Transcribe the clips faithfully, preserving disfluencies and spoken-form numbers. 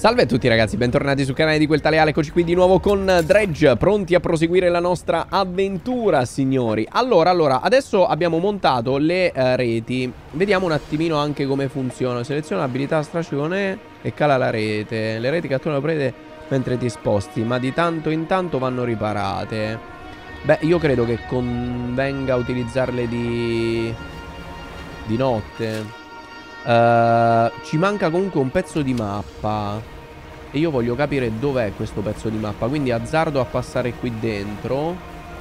Salve a tutti ragazzi, bentornati sul canale di Quel Tale Ale. Eccoci qui di nuovo con Dredge, pronti a proseguire la nostra avventura, signori. Allora, allora, adesso abbiamo montato le uh, reti. Vediamo un attimino anche come funziona. Seleziona l'abilità strascione e cala la rete. Le reti catturano la prede mentre ti sposti, ma di tanto in tanto vanno riparate. Beh, io credo che convenga utilizzarle di... di notte. Uh, ci manca comunque un pezzo di mappa e io voglio capire dov'è questo pezzo di mappa, quindi azzardo a passare qui dentro.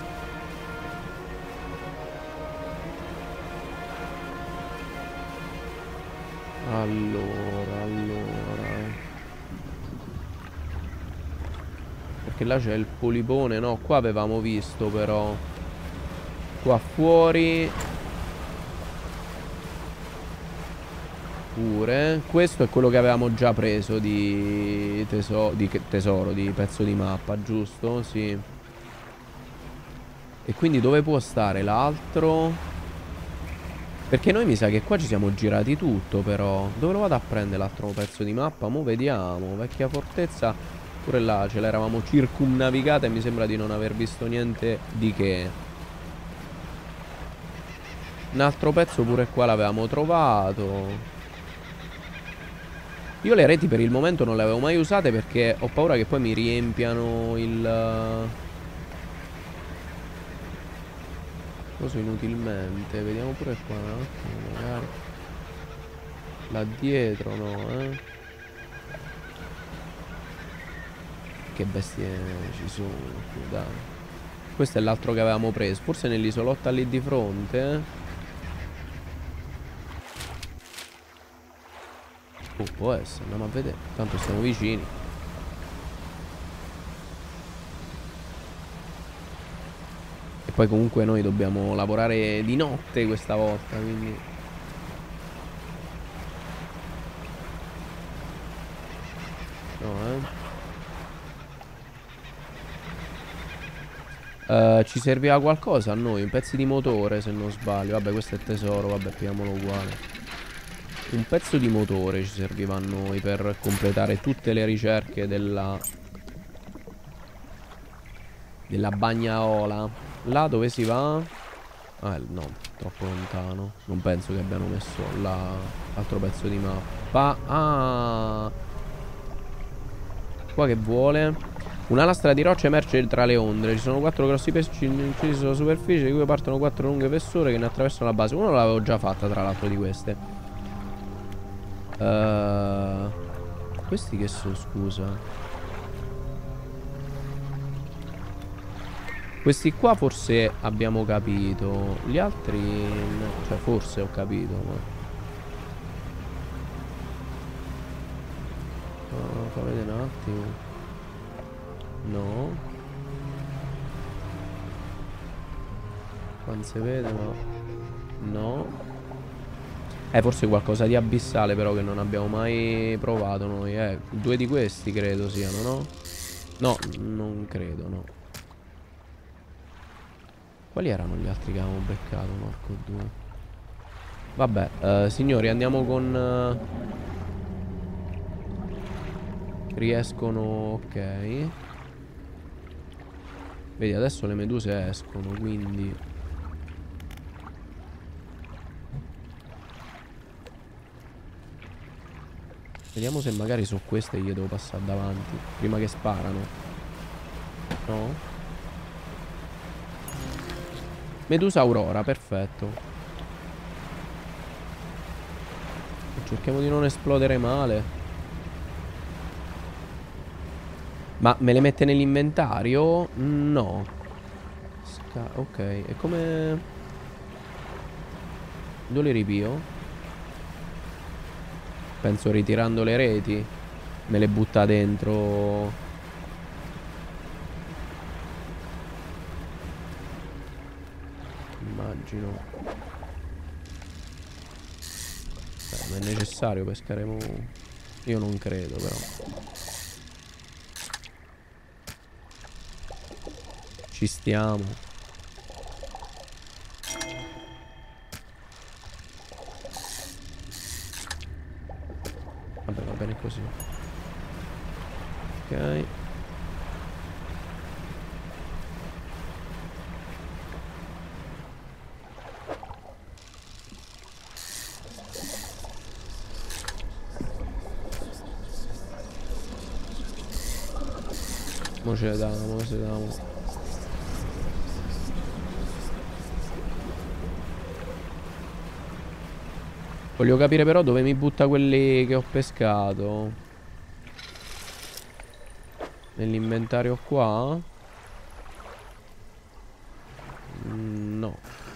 Allora, allora, perché là c'è il polipone, no? Qua avevamo visto però. Qua fuori pure. Questo è quello che avevamo già preso di, teso di tesoro, di pezzo di mappa, giusto? Sì. E quindi dove può stare l'altro? Perché noi mi sa che qua ci siamo girati tutto però. Dove lo vado a prendere l'altro pezzo di mappa? Mo' vediamo. Vecchia fortezza. Pure là ce l'eravamo circumnavigata e mi sembra di non aver visto niente di che. Un altro pezzo pure qua l'avevamo trovato. Io le reti per il momento non le avevo mai usate perché ho paura che poi mi riempiano il coso inutilmente. Vediamo pure qua un attimo, magari. Là dietro no, eh. Che bestie ci sono qui, dai. Questo è l'altro che avevamo preso. Forse nell'isolotta lì di fronte, eh. Oh, può essere, andiamo a vedere. Tanto stiamo vicini. E poi comunque noi dobbiamo lavorare di notte questa volta, quindi no, eh uh, ci serviva qualcosa a noi. Un pezzo di motore se non sbaglio. Vabbè, questo è tesoro, vabbè, pigliamolo uguale. Un pezzo di motore ci serviva a noi per completare tutte le ricerche della della bagnaola. Là dove si va? Ah, no, troppo lontano. Non penso che abbiano messo l'altro pezzo di mappa. Ah, qua che vuole? Una lastra di roccia emerge tra le ondole. Ci sono quattro grossi pesci incisi sulla superficie, di cui partono quattro lunghe fessure che ne attraversano la base. Uno l'avevo già fatta, tra l'altro, di queste. Uh, questi che sono, scusa? Questi qua forse abbiamo capito. Gli altri no. Cioè forse ho capito, ma uh, fa vedere un attimo. No, qua non si vede, ma no. Eh, forse qualcosa di abissale però che non abbiamo mai provato noi. Eh, due di questi credo siano, no? No, non credo, no. Quali erano gli altri che avevamo beccato? Marco due. Vabbè, eh, signori, andiamo con... Uh, riescono, ok. Vedi, adesso le meduse escono, quindi... Vediamo se magari su queste gli devo passare davanti prima che sparano. No? Medusa Aurora, perfetto. Cerchiamo di non esplodere male. Ma me le mette nell'inventario? No. Sca ok, e come... Dove le ripio? Penso ritirando le reti. Me le butta dentro. Immagino. Beh, ma è necessario pescaremo. Io non credo però. Ci stiamo. Vabbè, va bene così. Ok. Mo ce diamo, mo ce diamo. Voglio capire però dove mi butta quelli che ho pescato. Nell'inventario qua? Mm, no.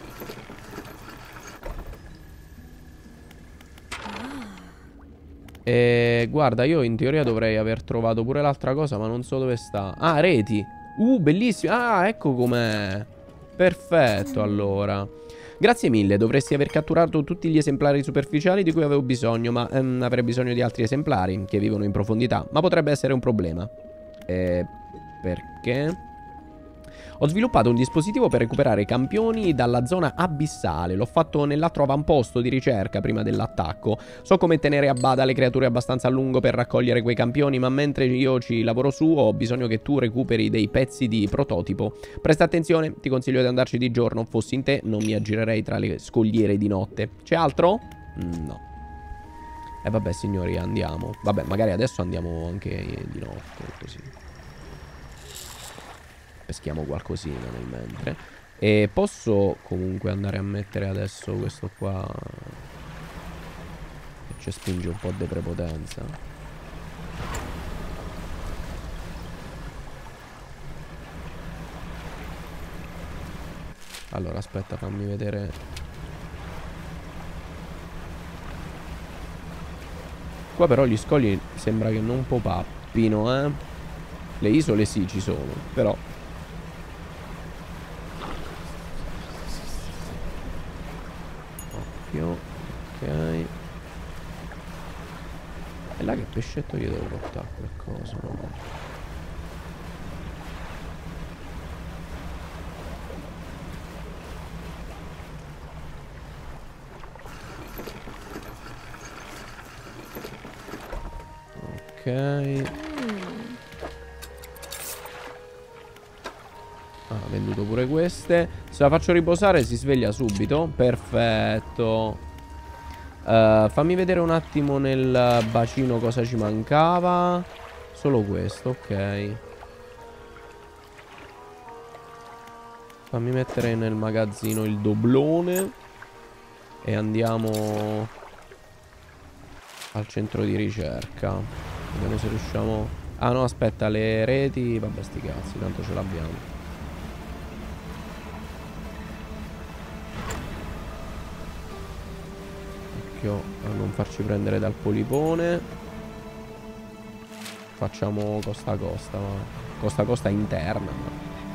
E guarda, io in teoria dovrei aver trovato pure l'altra cosa, ma non so dove sta. Ah, reti. Uh, bellissimo. Ah, ecco com'è. Perfetto, allora. Grazie mille, dovresti aver catturato tutti gli esemplari superficiali di cui avevo bisogno, ma ehm, avrei bisogno di altri esemplari che vivono in profondità, ma potrebbe essere un problema. Eh, perché? Ho sviluppato un dispositivo per recuperare campioni dalla zona abissale. L'ho fatto nell'altro avamposto di ricerca prima dell'attacco. So come tenere a bada le creature abbastanza a lungo per raccogliere quei campioni, ma mentre io ci lavoro su ho bisogno che tu recuperi dei pezzi di prototipo. Presta attenzione, ti consiglio di andarci di giorno. Fossi in te non mi aggirerei tra le scogliere di notte. C'è altro? Mm, no. E eh, vabbè signori, andiamo. Vabbè, magari adesso andiamo anche di notte, così. Peschiamo qualcosina nel mentre. E posso comunque andare a mettere adesso questo qua che ci spinge un po' di prepotenza. Allora aspetta, fammi vedere. Qua però gli scogli sembra che non popappino, eh. Le isole sì ci sono, però ok. E là che pescetto gli devo portare qualcosa, no? Ok. Ah, venduto pure queste. Se la faccio riposare si sveglia subito. Perfetto. uh, Fammi vedere un attimo nel bacino cosa ci mancava. Solo questo, ok. Fammi mettere nel magazzino il doblone. E andiamo al centro di ricerca. Vediamo se riusciamo. Ah no, aspetta, le reti. Vabbè, sti cazzi, tanto ce l'abbiamo. A non farci prendere dal polipone. Facciamo costa a costa, ma costa a costa interna, ma...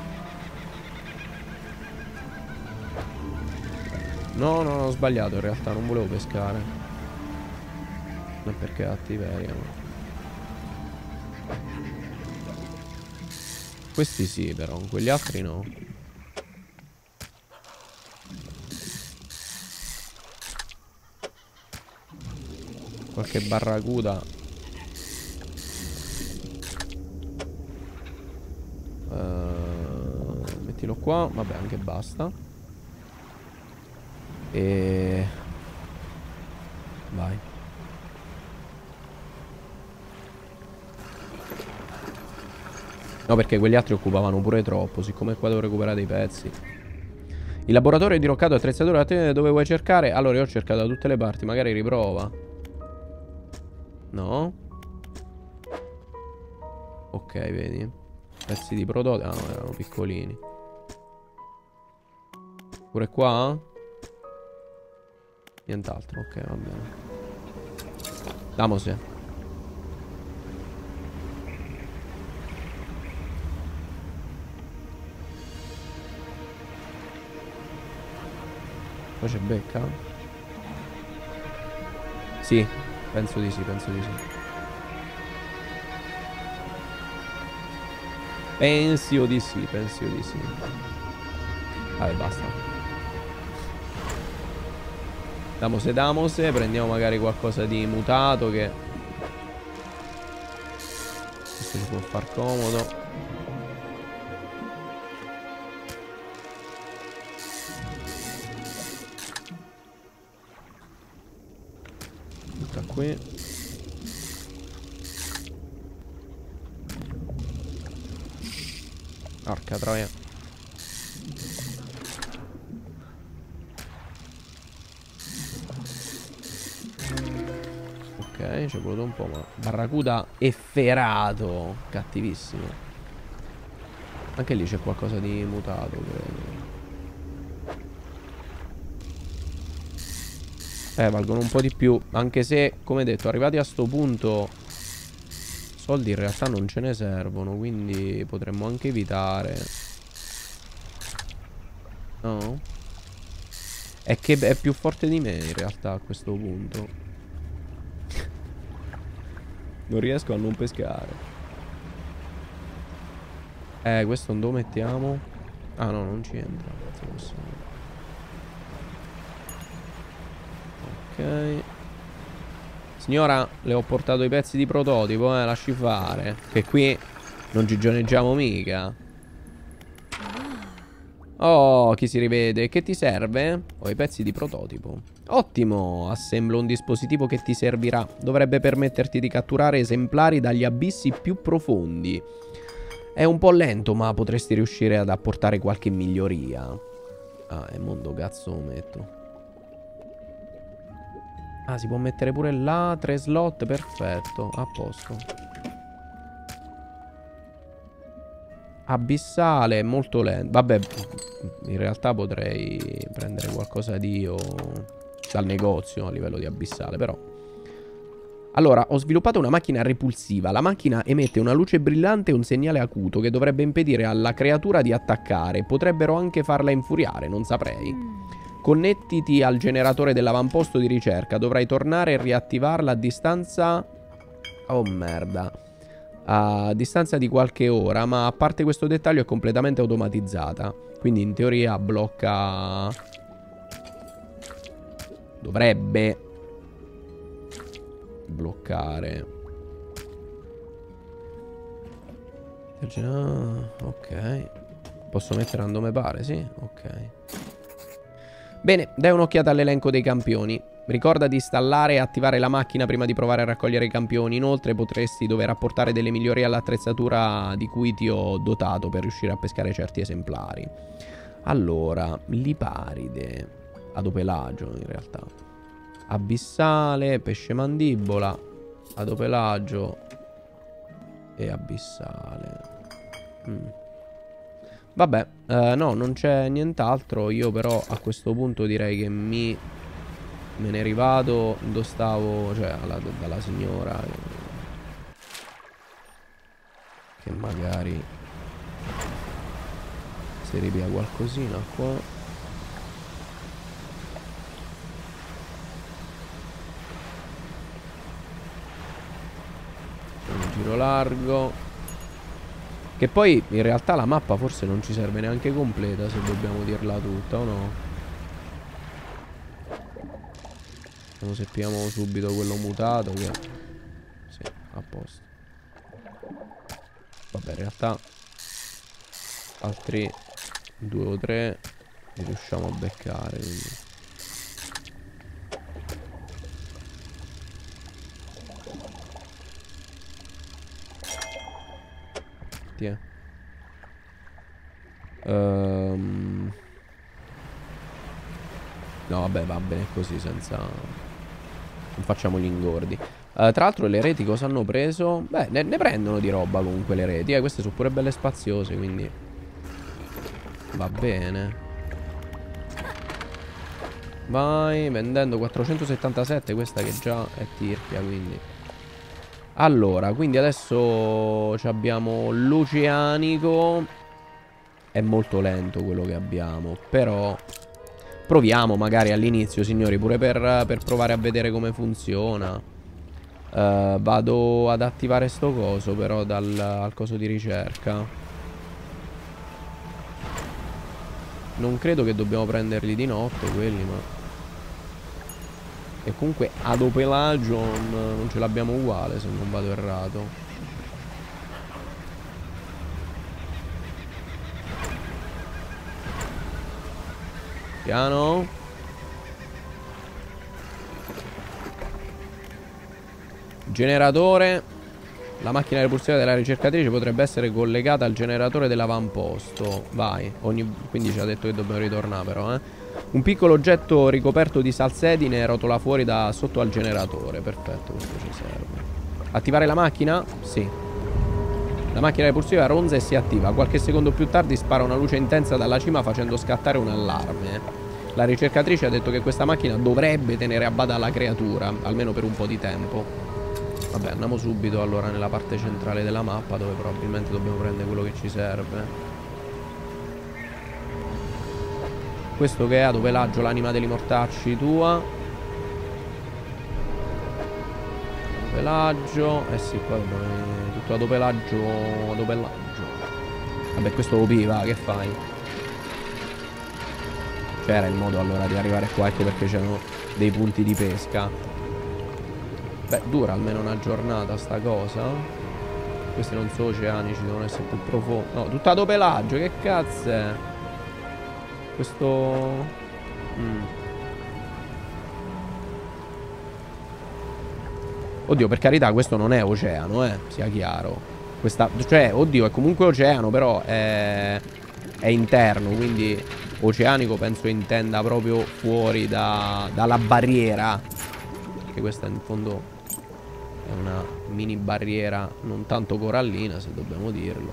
No, no, ho sbagliato in realtà, non volevo pescare. Non è perché è attiveria, ma... Questi sì però, quegli altri no. Qualche barracuda. uh, Mettilo qua. Vabbè, anche basta. E... vai. No, perché quegli altri occupavano pure troppo. Siccome qua devo recuperare dei pezzi. Il laboratorio è diroccato, attrezzatura. Dove vuoi cercare? Allora io ho cercato da tutte le parti. Magari riprova. No. Ok, vedi. Pezzi di prototipo. Ah no, erano piccolini. Pure qua? Nient'altro. Ok, va bene. Damose. Poi c'è becca? Sì. Penso di sì, penso di sì. Penso di sì, penso di sì. Vabbè, basta. Damose, damose. Prendiamo magari qualcosa di mutato che... Questo ci può far comodo. Tutta qui. Porca troia. Ok, ci è voluto un po', ma Barracuda efferato. Cattivissimo. Anche lì c'è qualcosa di mutato, credo. Eh, valgono un po' di più. Anche se, come detto, arrivati a sto punto, soldi in realtà non ce ne servono. Quindi potremmo anche evitare. No? È che è più forte di me in realtà a questo punto. Non riesco a non pescare. Eh, questo non lo mettiamo. Ah no, non ci entra. Ok. Signora, le ho portato i pezzi di prototipo, eh, lasci fare. Che qui non gigioneggiamo mica. Oh, chi si rivede? Che ti serve? Ho i pezzi di prototipo. Ottimo, assemblo un dispositivo che ti servirà. Dovrebbe permetterti di catturare esemplari dagli abissi più profondi. È un po' lento, ma potresti riuscire ad apportare qualche miglioria. Ah, è mondo cazzo lo metto. Ah, si può mettere pure là, tre slot, perfetto, a posto. Abissale, molto lento. Vabbè, in realtà potrei prendere qualcosa di io dal negozio a livello di abissale, però. Allora, ho sviluppato una macchina repulsiva. La macchina emette una luce brillante e un segnale acuto che dovrebbe impedire alla creatura di attaccare. Potrebbero anche farla infuriare, non saprei. Connettiti al generatore dell'avamposto di ricerca. Dovrai tornare e riattivarla a distanza... Oh merda. A distanza di qualche ora, ma a parte questo dettaglio è completamente automatizzata. Quindi in teoria blocca... Dovrebbe bloccare. Ok. Posso mettere random pare, sì? Ok. Bene, dai un'occhiata all'elenco dei campioni. Ricorda di installare e attivare la macchina prima di provare a raccogliere i campioni. Inoltre potresti dover apportare delle migliorie all'attrezzatura di cui ti ho dotato per riuscire a pescare certi esemplari. Allora, liparide, adopelagio in realtà, abissale, pesce mandibola, adopelagio e abissale. Mm. Vabbè, eh, no, non c'è nient'altro. Io però a questo punto direi che mi... Me ne rivado. Dove stavo? Cioè, alla, dalla signora che, che magari si ripia qualcosina qua. Un giro largo. Che poi in realtà la mappa forse non ci serve neanche completa, se dobbiamo dirla tutta, o no? Vediamo se pigliamo subito quello mutato che... Sì, a posto. Vabbè, in realtà altri due o tre li riusciamo a beccare, quindi. Tiè. Um... No, vabbè, va bene così, senza... Non facciamo gli ingordi. Uh, tra l'altro le reti cosa hanno preso? Beh, ne, ne prendono di roba comunque le reti. Eh, queste sono pure belle spaziose, quindi... Va bene. Vai, vendendo quattrocentosettantasette, questa che già è tirchia, quindi... Allora, quindi adesso abbiamo l'oceanico. È molto lento quello che abbiamo, però... Proviamo magari all'inizio, signori, pure per, per provare a vedere come funziona. uh, Vado ad attivare sto coso però dal al coso di ricerca. Non credo che dobbiamo prenderli di notte quelli, ma... E comunque adopelagio non, non ce l'abbiamo uguale, se non vado errato. Piano. Generatore. La macchina repulsiva della ricercatrice potrebbe essere collegata al generatore dell'avamposto. Vai. Ogni... Quindi ci ha detto che dobbiamo ritornare però, eh. Un piccolo oggetto ricoperto di salsedine rotola fuori da sotto al generatore. Perfetto, questo ci serve. Attivare la macchina? Sì. La macchina repulsiva ronza e si attiva. Qualche secondo più tardi spara una luce intensa dalla cima facendo scattare un allarme. La ricercatrice ha detto che questa macchina dovrebbe tenere a bada la creatura, almeno per un po' di tempo. Vabbè, andiamo subito allora nella parte centrale della mappa, dove probabilmente dobbiamo prendere quello che ci serve. Questo che è a dopelaggio, l'anima degli mortacci tua. Dopelaggio. Eh sì, qua tutto a dopelaggio. A dopelaggio. Vabbè, questo O P, va, che fai? C'era il modo allora di arrivare qua, ecco perché c'erano dei punti di pesca. Beh, dura almeno una giornata sta cosa. Questi non sono oceanici, devono essere più profondi. No, tutto a dopelaggio, che cazzo è? Questo... Mm. Oddio, per carità, questo non è oceano, eh, sia chiaro. Questa... Cioè, oddio, è comunque oceano, però è... È interno, quindi... Oceanico penso intenda proprio fuori da... dalla barriera. Che questa in fondo... È una mini barriera non tanto corallina, se dobbiamo dirlo.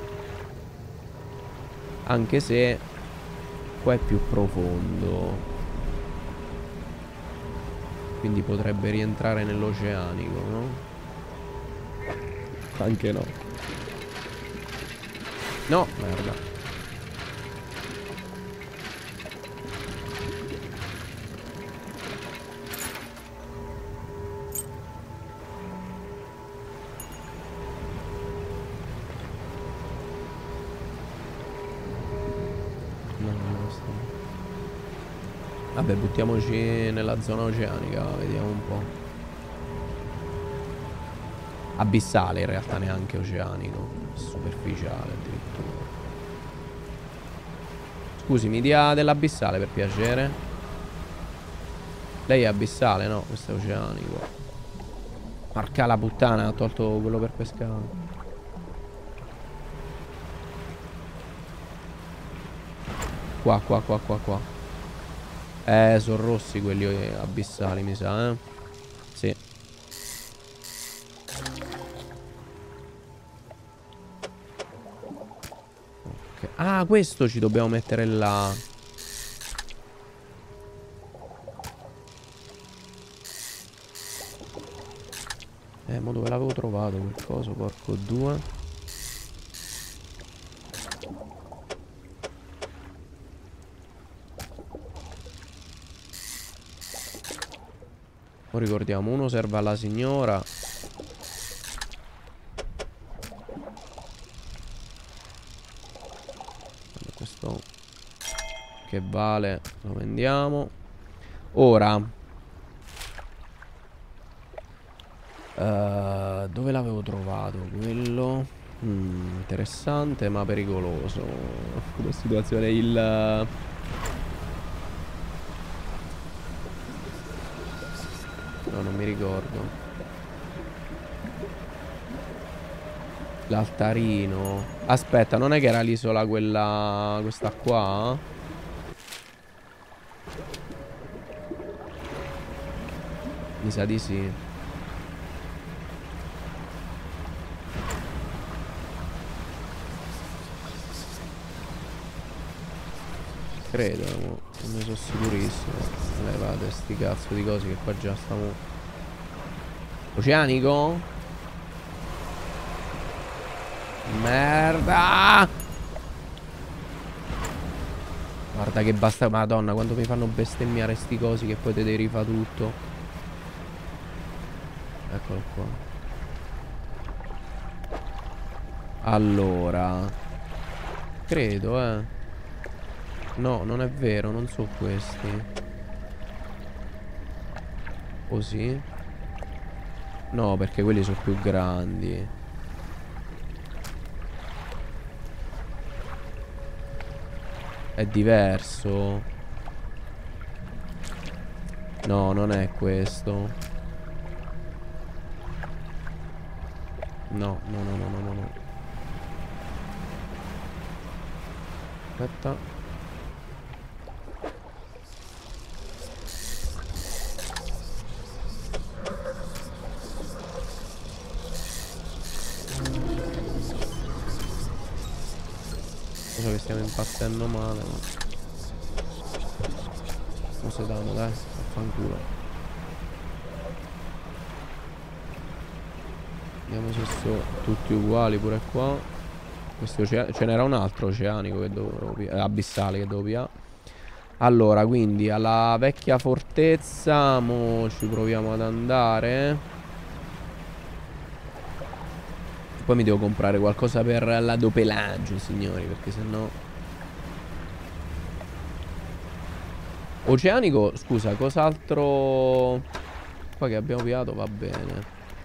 Anche se... Qua è più profondo. Quindi potrebbe rientrare nell'oceanico, no? Anche no. No, merda. Vabbè, buttiamoci nella zona oceanica, vediamo un po'. Abissale in realtà, neanche oceanico. Superficiale addirittura. Scusi, mi dia dell'abissale per piacere. Lei è abissale? No, questo è oceanico. Porca la puttana, ha tolto quello per pescare. Qua, qua, qua, qua, qua. Eh, sono rossi quelli abissali, mi sa, eh. Sì. Okay. Ah, questo ci dobbiamo mettere là. Eh, ma dove l'avevo trovato quel coso, porco due. Ora ricordiamo, uno serve alla signora. Questo che vale, lo vendiamo. Ora uh, dove l'avevo trovato? Quello mm, interessante ma pericoloso come situazione. Il No, non mi ricordo. L'altarino. Aspetta, non è che era l'isola quella... Questa qua? Mi sa di sì. Credo, non ne sono sicurissimo. Levate sti cazzo di cose che qua già stiamo. Oceanico? Merda! Guarda che basta. Madonna, quando mi fanno bestemmiare sti cosi che poi te devi rifare tutto. Eccolo qua. Allora credo, eh no, non è vero, non sono questi. O sì? No, perché quelli sono più grandi. È diverso. No, non è questo. No, no, no, no, no, no. Aspetta. So che stiamo impazzendo male, ma non si danno, dai, affanculo. Vediamo se sono tutti uguali pure qua. Questo ce n'era un altro oceanico che dovevo eh, abissale che dovevo pigliare. Allora, quindi alla vecchia fortezza mo ci proviamo ad andare. Poi mi devo comprare qualcosa per l'adopelaggio, signori, perché sennò... Oceanico, scusa, cos'altro... Qua che abbiamo piato va bene.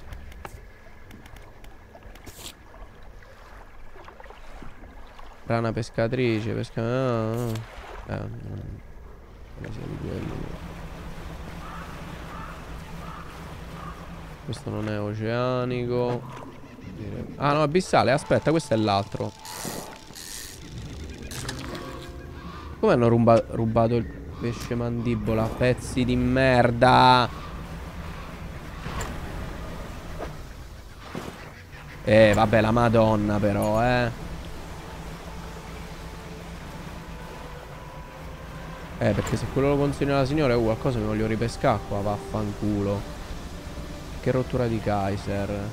Rana pescatrice, pesca... Ah, ah. Eh, non... non sia di quello. Questo non è oceanico. Ah no, abissale, aspetta, questo è l'altro. Come hanno ruba rubato il pesce mandibola? Pezzi di merda. Eh, vabbè, la madonna però, eh. Eh, perché se quello lo consegna alla signora, oh, qualcosa mi voglio ripescare qua, vaffanculo. Che rottura di Kaiser.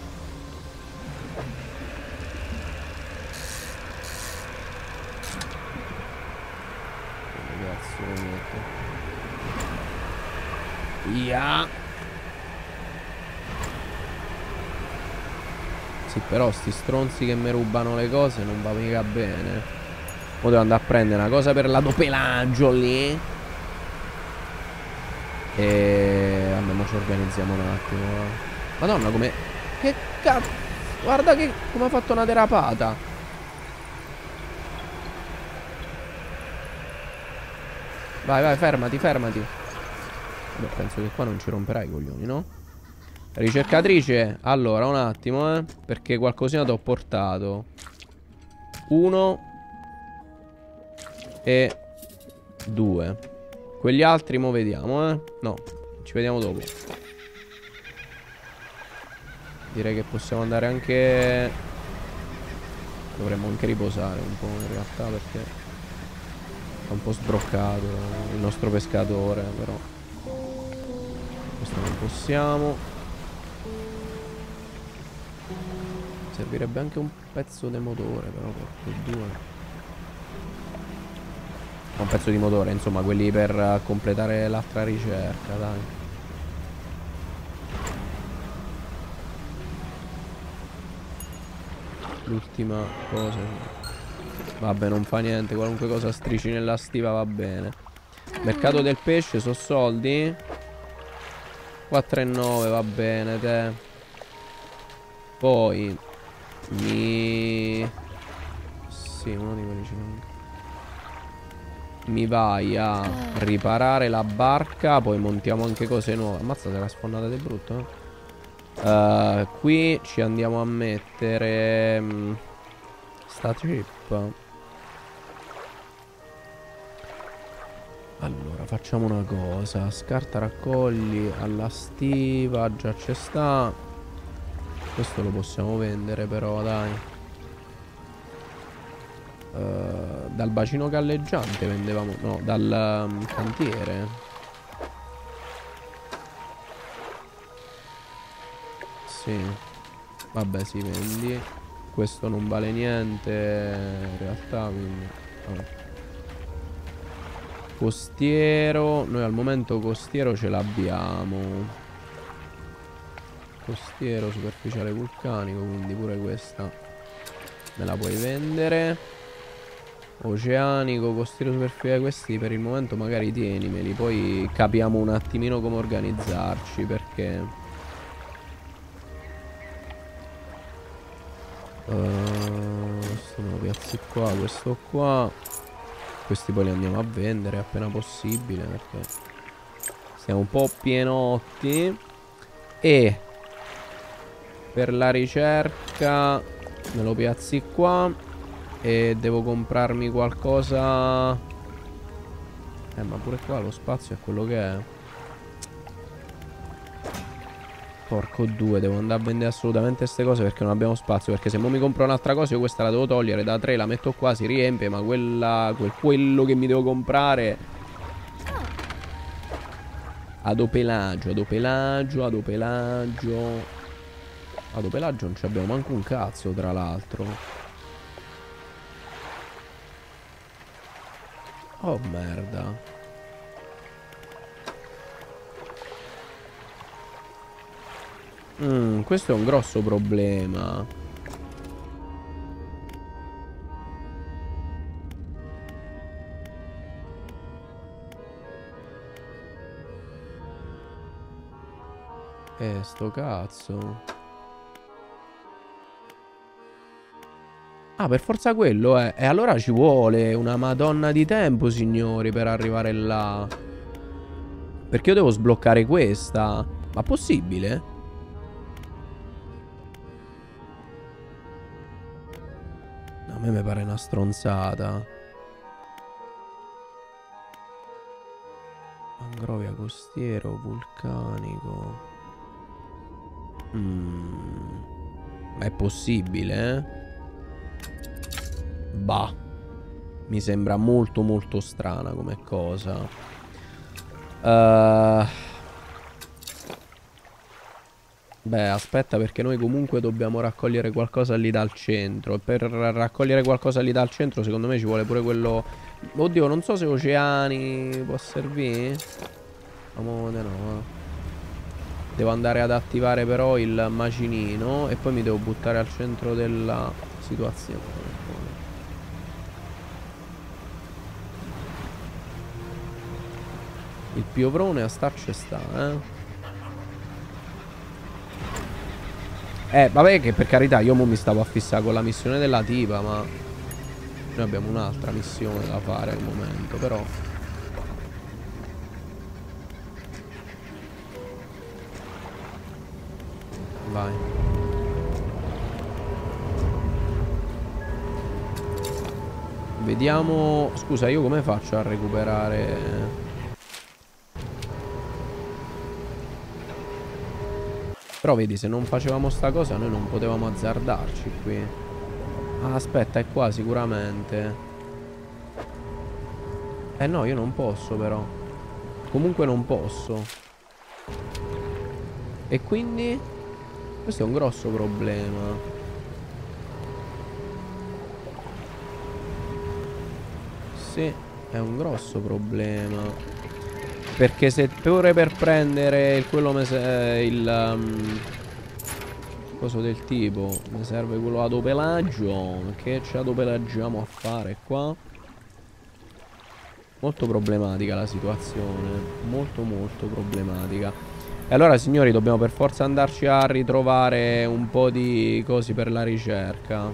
Yeah. Sì, però sti stronzi che mi rubano le cose non va mica bene. Ora devo andare a prendere una cosa per l'adopelaggio lì. E andiamo, ci organizziamo un attimo. Madonna, come... Che cazzo. Guarda che... come ha fatto una derapata. Vai, vai, fermati, fermati. Beh, penso che qua non ci romperai i coglioni, no? Ricercatrice. Allora, un attimo, eh. Perché qualcosina ti ho portato. Uno. E due. Quegli altri mo vediamo, eh. No, ci vediamo dopo. Direi che possiamo andare anche... Dovremmo anche riposare un po' in realtà, perché è un po' sbroccato il nostro pescatore, però questo non possiamo. Servirebbe anche un pezzo di motore, però per due. Un pezzo di motore, insomma, quelli per completare l'altra ricerca, dai. L'ultima cosa. Vabbè, non fa niente, qualunque cosa strici nella stiva va bene. Mercato del pesce, so soldi. quattro e nove, va bene, te. Poi mi... Sì, uno di quelli ci manca. Mi vai a riparare la barca. Poi montiamo anche cose nuove. Ammazza, se la sfondata di brutto, eh? Uh, qui ci andiamo a mettere um, sta trip. Allora, facciamo una cosa. Scarta raccogli alla stiva. Già c'è sta. Questo lo possiamo vendere però, dai. Uh, dal bacino galleggiante vendevamo. No, dal um, cantiere. Sì. Vabbè, si vendi. Questo non vale niente in realtà, quindi vabbè. Costiero. Noi al momento costiero ce l'abbiamo. Costiero superficiale vulcanico, quindi pure questa me la puoi vendere. Oceanico, costiero superficiale, questi per il momento magari tienimeli. Poi capiamo un attimino come organizzarci, perché Uh, questo me lo piazzi qua, questo qua. Questi poi li andiamo a vendere appena possibile, perché Siamo un po' pienotti. E per la ricerca me lo piazzi qua. E devo comprarmi qualcosa. Eh, ma pure qua lo spazio è quello che è. Porco due, devo andare a vendere assolutamente queste cose perché non abbiamo spazio. Perché se mo mi compro un'altra cosa io questa la devo togliere da tre, la metto qua, si riempie. Ma quella, quel, quello che mi devo comprare Adopelagio, adopelagio, adopelagio. Adopelagio non ci abbiamo manco un cazzo, tra l'altro. Oh merda. Mm, questo è un grosso problema. Eh, sto cazzo. Ah, per forza quello, eh. E allora ci vuole una madonna di tempo, signori, per arrivare là. Perché io devo sbloccare questa. Ma possibile? A me mi pare una stronzata. Mangrovia costiero, vulcanico. Mm. Ma è possibile, eh? Bah. Mi sembra molto molto strana come cosa. Uh... Beh, aspetta, perché noi comunque dobbiamo raccogliere qualcosa lì dal centro. E per raccogliere qualcosa lì dal centro, secondo me ci vuole pure quello... Oddio, non so se oceani può servire. Amore, no. Devo andare ad attivare però il macinino. E poi mi devo buttare al centro della situazione. Il piovrone a starci sta, eh. Eh, vabbè che per carità io mo mi stavo a fissare con la missione della tipa, ma noi abbiamo un'altra missione da fare al momento, però. Vai. Vediamo. Scusa, io come faccio a recuperare? Però vedi, se non facevamo sta cosa noi non potevamo azzardarci qui. Ah, aspetta, è qua sicuramente. Eh no, io non posso però. Comunque non posso. E quindi? Questo è un grosso problema. Sì, è un grosso problema. Perché se pure per prendere il quello me se, il um, coso del tipo mi serve quello adopelaggio. Che ci adopelaggiamo a fare qua? Molto problematica la situazione. Molto molto problematica. E allora signori dobbiamo per forza andarci a ritrovare un po' di cosi per la ricerca.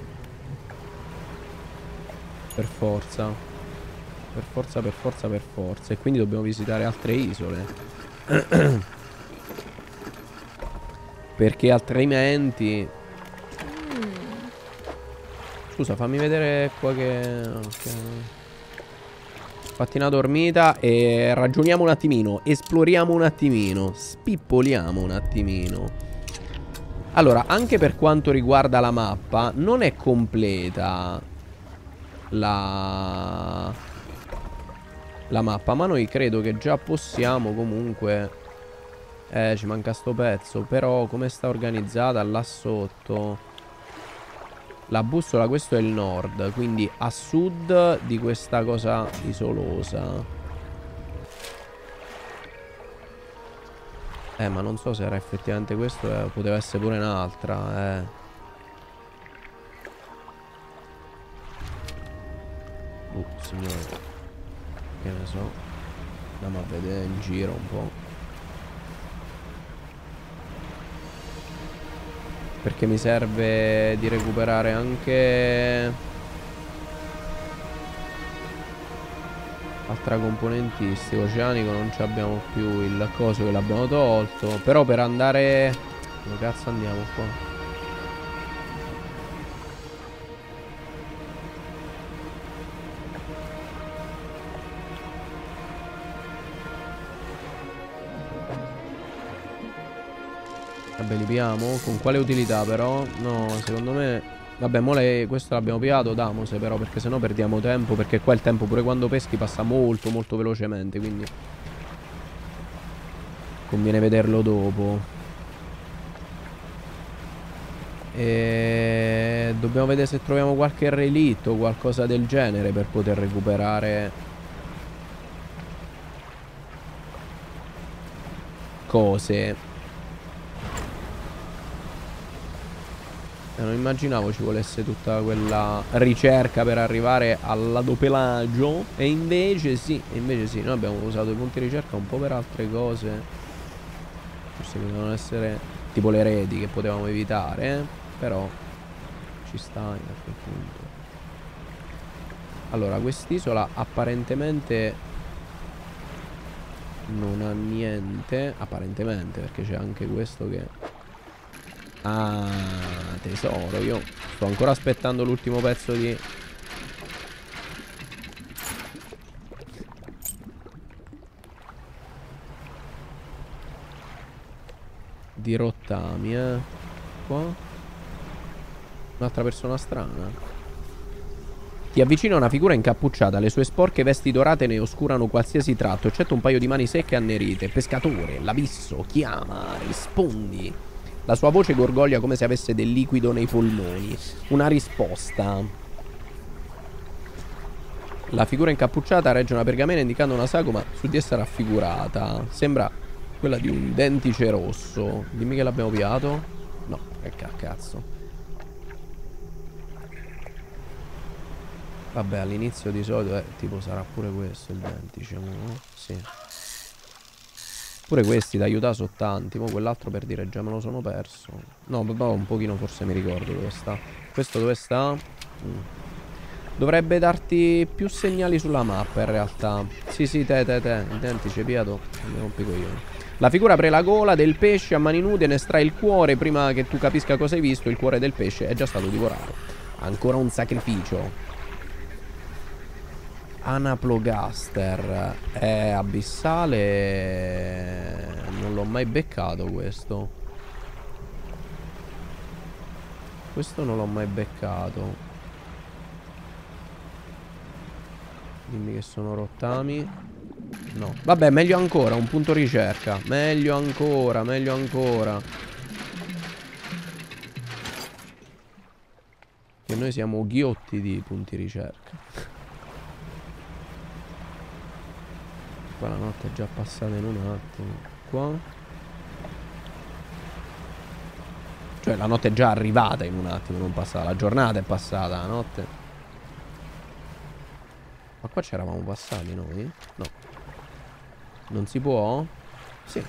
Per forza. Per forza, per forza, per forza. E quindi dobbiamo visitare altre isole. Perché altrimenti... Scusa, fammi vedere qua che... Okay. Fatti una dormita e ragioniamo un attimino. Esploriamo un attimino. Spippoliamo un attimino. Allora, anche per quanto riguarda la mappa, non è completa la... la mappa, ma noi credo che già possiamo comunque. Eh, ci manca sto pezzo. Però come sta organizzata là sotto? La bussola, questo è il nord, quindi a sud di questa cosa isolosa. Eh, ma non so se era effettivamente questo, eh, poteva essere pure un'altra, eh. Uh, signore. Che ne so. Andiamo a vedere in giro un po'. Perché mi serve di recuperare anche... Altra componentistica, oceanico non ci abbiamo più, il coso che l'abbiamo tolto. Però per andare... dove cazzo andiamo qua? Vabbè, li piamo? Con quale utilità però? No, secondo me... Vabbè, mole questo l'abbiamo piato, damose però, perché sennò perdiamo tempo. Perché qua il tempo pure quando peschi passa molto molto velocemente, quindi conviene vederlo dopo. E... dobbiamo vedere se troviamo qualche relitto o qualcosa del genere per poter recuperare cose. Non immaginavo ci volesse tutta quella ricerca per arrivare all'adopelaggio. E invece sì, e invece sì. Noi abbiamo usato i punti ricerca un po' per altre cose. Forse potevano essere tipo le reti che potevamo evitare, eh? Però ci sta a quel punto. Allora, quest'isola apparentemente non ha niente. Apparentemente, perché c'è anche questo che... Ah, tesoro, io sto ancora aspettando l'ultimo pezzo di... di rottami, eh. Qua? Un'altra persona strana. Ti avvicina una figura incappucciata. Le sue sporche vesti dorate ne oscurano qualsiasi tratto, eccetto un paio di mani secche e annerite. Pescatore, l'abisso, chiama, rispondi. La sua voce gorgoglia come se avesse del liquido nei polmoni. Una risposta. La figura incappucciata regge una pergamena indicando una sagoma su di essa raffigurata. Sembra quella di un dentice rosso. Dimmi che l'abbiamo piato. No, che cazzo. Vabbè, all'inizio di solito eh, tipo sarà pure questo il dentice, no? Sì. Pure questi da aiutare sono tanti. Ma quell'altro per dire già me lo sono perso. No, no, un pochino forse mi ricordo dove sta. Questo dove sta? Mm. Dovrebbe darti più segnali sulla mappa in realtà. Sì, sì, te, te, te. Il dentice piato. Mi rompi coglioni. La figura apre la gola del pesce a mani nude e ne estrae il cuore. Prima che tu capisca cosa hai visto, il cuore del pesce è già stato divorato. Ancora un sacrificio. Anaplogaster è abissale. Non l'ho mai beccato questo. Questo non l'ho mai beccato. Dimmi che sono rottami. No. Vabbè, meglio ancora. Un punto ricerca. Meglio ancora, meglio ancora. Che noi siamo ghiotti di punti ricerca. Qua la notte è già passata in un attimo. Qua. Cioè la notte è già arrivata in un attimo, non passata. La giornata è passata, la notte. Ma qua c'eravamo passati noi? No. Non si può? Sì.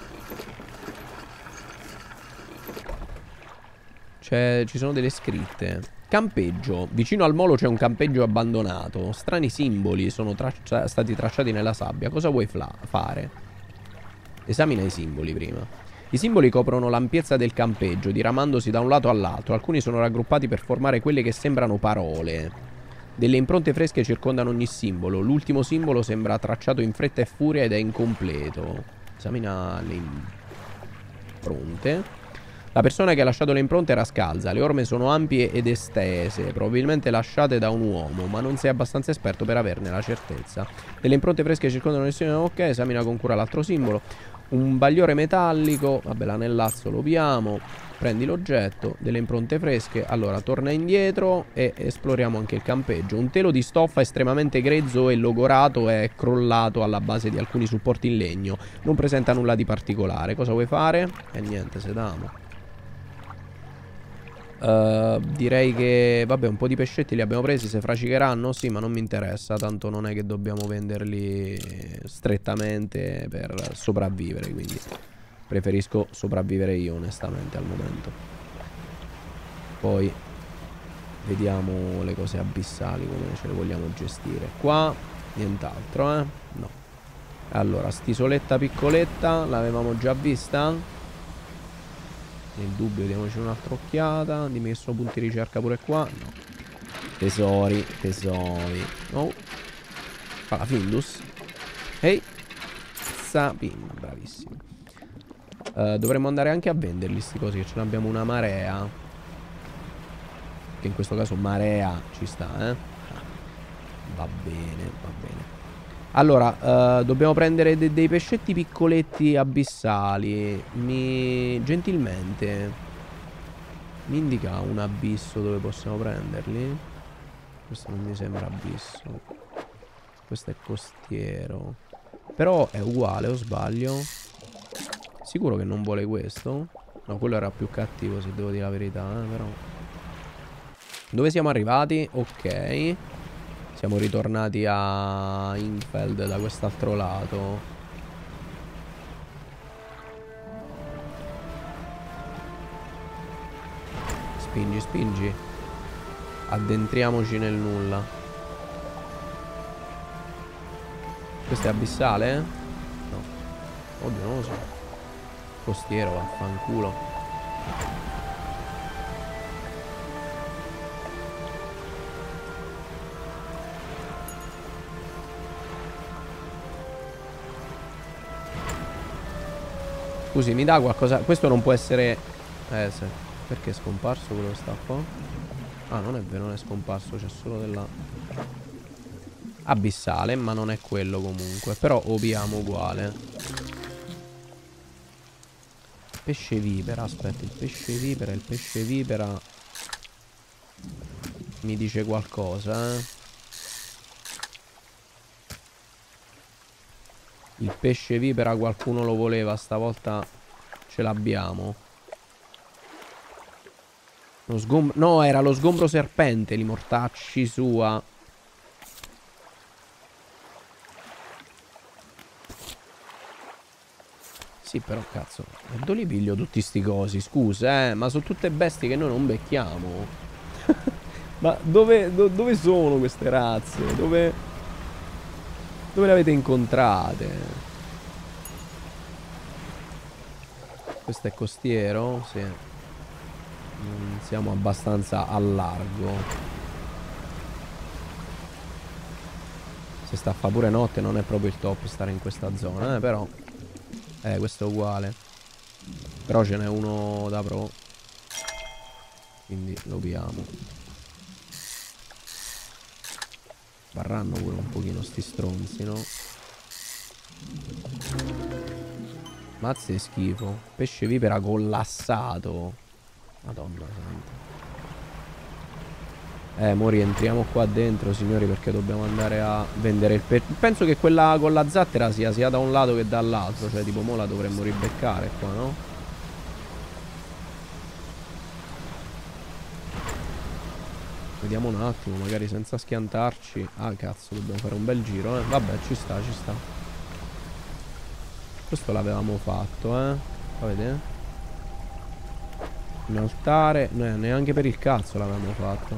C'è, ci sono delle scritte. Campeggio. Vicino al molo c'è un campeggio abbandonato. Strani simboli sono traccia stati tracciati nella sabbia. Cosa vuoi fare? Esamina i simboli prima. I simboli coprono l'ampiezza del campeggio, diramandosi da un lato all'altro. Alcuni sono raggruppati per formare quelle che sembrano parole. Delle impronte fresche circondano ogni simbolo. L'ultimo simbolo sembra tracciato in fretta e furia ed è incompleto. Esamina le impronte. La persona che ha lasciato le impronte era scalza. Le orme sono ampie ed estese, probabilmente lasciate da un uomo, ma non sei abbastanza esperto per averne la certezza. Delle impronte fresche circondano il simbolo. Ok, esamina con cura l'altro simbolo. Un bagliore metallico. Vabbè, l'anellazzo lo piamo. Prendi l'oggetto. Delle impronte fresche. Allora, torna indietro e esploriamo anche il campeggio. Un telo di stoffa estremamente grezzo e logorato è crollato alla base di alcuni supporti in legno. Non presenta nulla di particolare. Cosa vuoi fare? E eh, niente, sedamo. Uh, direi che, vabbè, un po' di pescetti li abbiamo presi. Se fracicheranno, sì, ma non mi interessa. Tanto non è che dobbiamo venderli strettamente per sopravvivere. Quindi preferisco sopravvivere io, onestamente, al momento. Poi vediamo le cose abissali, come ce le vogliamo gestire. Qua Nient'altro, eh? No. Allora, st'isoletta piccoletta l'avevamo già vista? Nel dubbio diamoci un'altra occhiata. Dimmi che sono punti di ricerca pure qua. No. Tesori, tesori. Oh. Fa la Findus. Ehi. Sapim, bravissimo. Uh, dovremmo andare anche a venderli sti cosi, che ce ne abbiamo una marea. Che in questo caso marea ci sta, eh. Va bene, va bene. Allora, uh, dobbiamo prendere de dei pescetti piccoletti abissali. Mi... Gentilmente mi indica un abisso dove possiamo prenderli? Questo non mi sembra abisso. Questo è costiero. Però è uguale, o sbaglio? Sicuro che non vuole questo? No, quello era più cattivo, se devo dire la verità, eh, però. Dove siamo arrivati? Ok. Siamo ritornati a Ingfeld da quest'altro lato. Spingi, spingi. Addentriamoci nel nulla. Questo è abissale? No. Oddio, non lo so. Costiero, vaffanculo. Scusi, mi dà qualcosa? Questo non può essere... Eh, sì. Perché è scomparso quello che sta qua? Ah, non è vero, non è scomparso. C'è solo della... abissale, ma non è quello comunque. Però obiamo uguale. Pesce vipera, aspetta, il pesce vipera, il pesce vipera mi dice qualcosa, eh. Il pesce vipera qualcuno lo voleva, stavolta ce l'abbiamo. Lo sgombro... No, era lo sgombro serpente, li mortacci sua. Sì, però cazzo, da dove li piglio tutti sti cosi? Scusa, eh, ma sono tutte bestie che noi non becchiamo. Ma dove, do, dove sono queste razze? Dove... Dove le avete incontrate? Questo è costiero? Sì. Non siamo abbastanza a largo. Se sta a fa pure notte non è proprio il top stare in questa zona, eh, però... Eh, questo è uguale. Però ce n'è uno da pro. Quindi lo piamo. Varranno pure un pochino sti stronzi, no? Mazza è schifo. Pesce vipera collassato. Madonna santa. Eh, mo rientriamo qua dentro, signori, perché dobbiamo andare a vendere il pesce. Penso che quella con la zattera sia sia da un lato che dall'altro. Cioè, tipo, mo la dovremmo ribeccare qua, no? Vediamo un attimo, magari senza schiantarci. Ah, cazzo, dobbiamo fare un bel giro, eh. Vabbè, ci sta, ci sta. Questo l'avevamo fatto, eh. Fa vedere. Un altare. No, neanche per il cazzo l'avevamo fatto.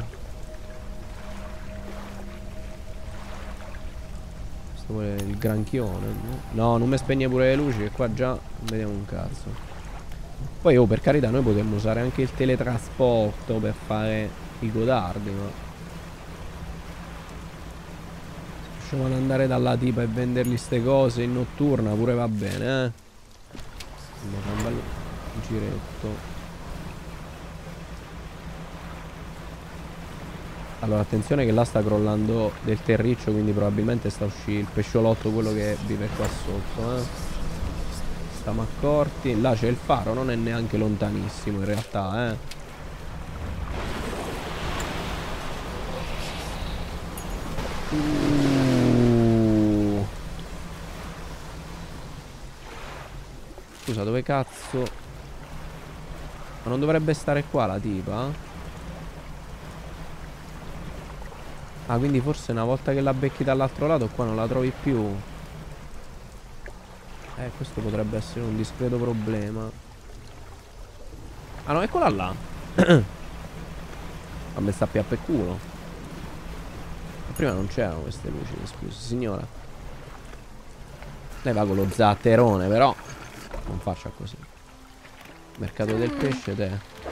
Questo vuole il granchione. No, non mi spegne pure le luci, che qua già non vediamo un cazzo. Poi, oh, per carità, noi potremmo usare anche il teletrasporto per fare i godardi, ma riusciamo ad andare dalla tipa e vendergli ste cose in notturna pure va bene, eh. Andiamo a fare un bel giretto. Allora, attenzione che là sta crollando del terriccio, quindi probabilmente sta uscendo il pesciolotto, quello che vive qua sotto, eh. Stiamo accorti. Là c'è il faro, non è neanche lontanissimo in realtà, eh. Uh. Scusa, dove cazzo? Ma non dovrebbe stare qua la tipa? Ah, quindi forse una volta che la becchi dall'altro lato qua non la trovi più. Eh, questo potrebbe essere un discreto problema. Ah no, eccola là. A me sta più a per culo. Prima non c'erano queste luci, scusi signora. Lei va con lo zatterone, però non faccia così. Mercato del pesce, te.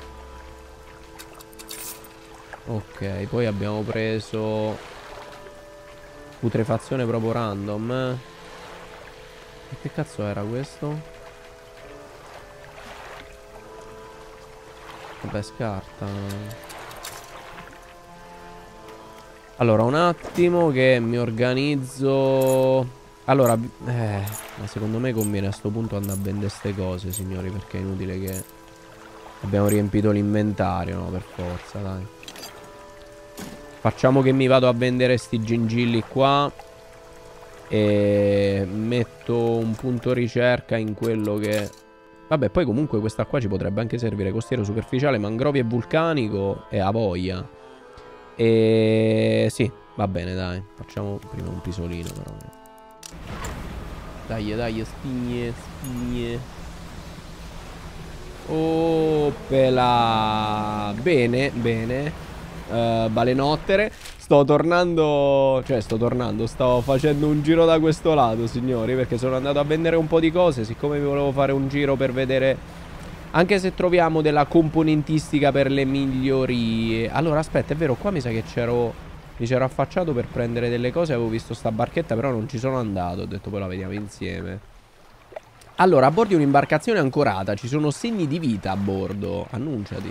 Ok, poi abbiamo preso putrefazione proprio random. E che cazzo era questo? Vabbè, scarta. Allora, un attimo che mi organizzo. Allora, eh, ma secondo me conviene a sto punto andare a vendere ste cose, signori, perché è inutile che abbiamo riempito l'inventario, no, per forza, dai. Facciamo che mi vado a vendere sti gingilli qua e metto un punto ricerca in quello che... Vabbè, poi comunque questa qua ci potrebbe anche servire. Costiero superficiale, mangrovio e vulcanico e a voglia. E... sì, va bene, dai. Facciamo prima un pisolino, però. Dai, dai, spigne, spigne. Oppela. Bene, bene. uh, Balenottere. Sto tornando. Cioè, sto tornando. Sto facendo un giro da questo lato, signori, perché sono andato a vendere un po' di cose. Siccome vi volevo fare un giro per vedere, anche se troviamo della componentistica per le migliorie. Allora, aspetta, è vero, qua mi sa che c'ero... Mi c'ero affacciato per prendere delle cose. Avevo visto sta barchetta, però non ci sono andato. Ho detto poi la vediamo insieme. Allora, a bordo di un'imbarcazione ancorata. Ci sono segni di vita a bordo. Annunciati.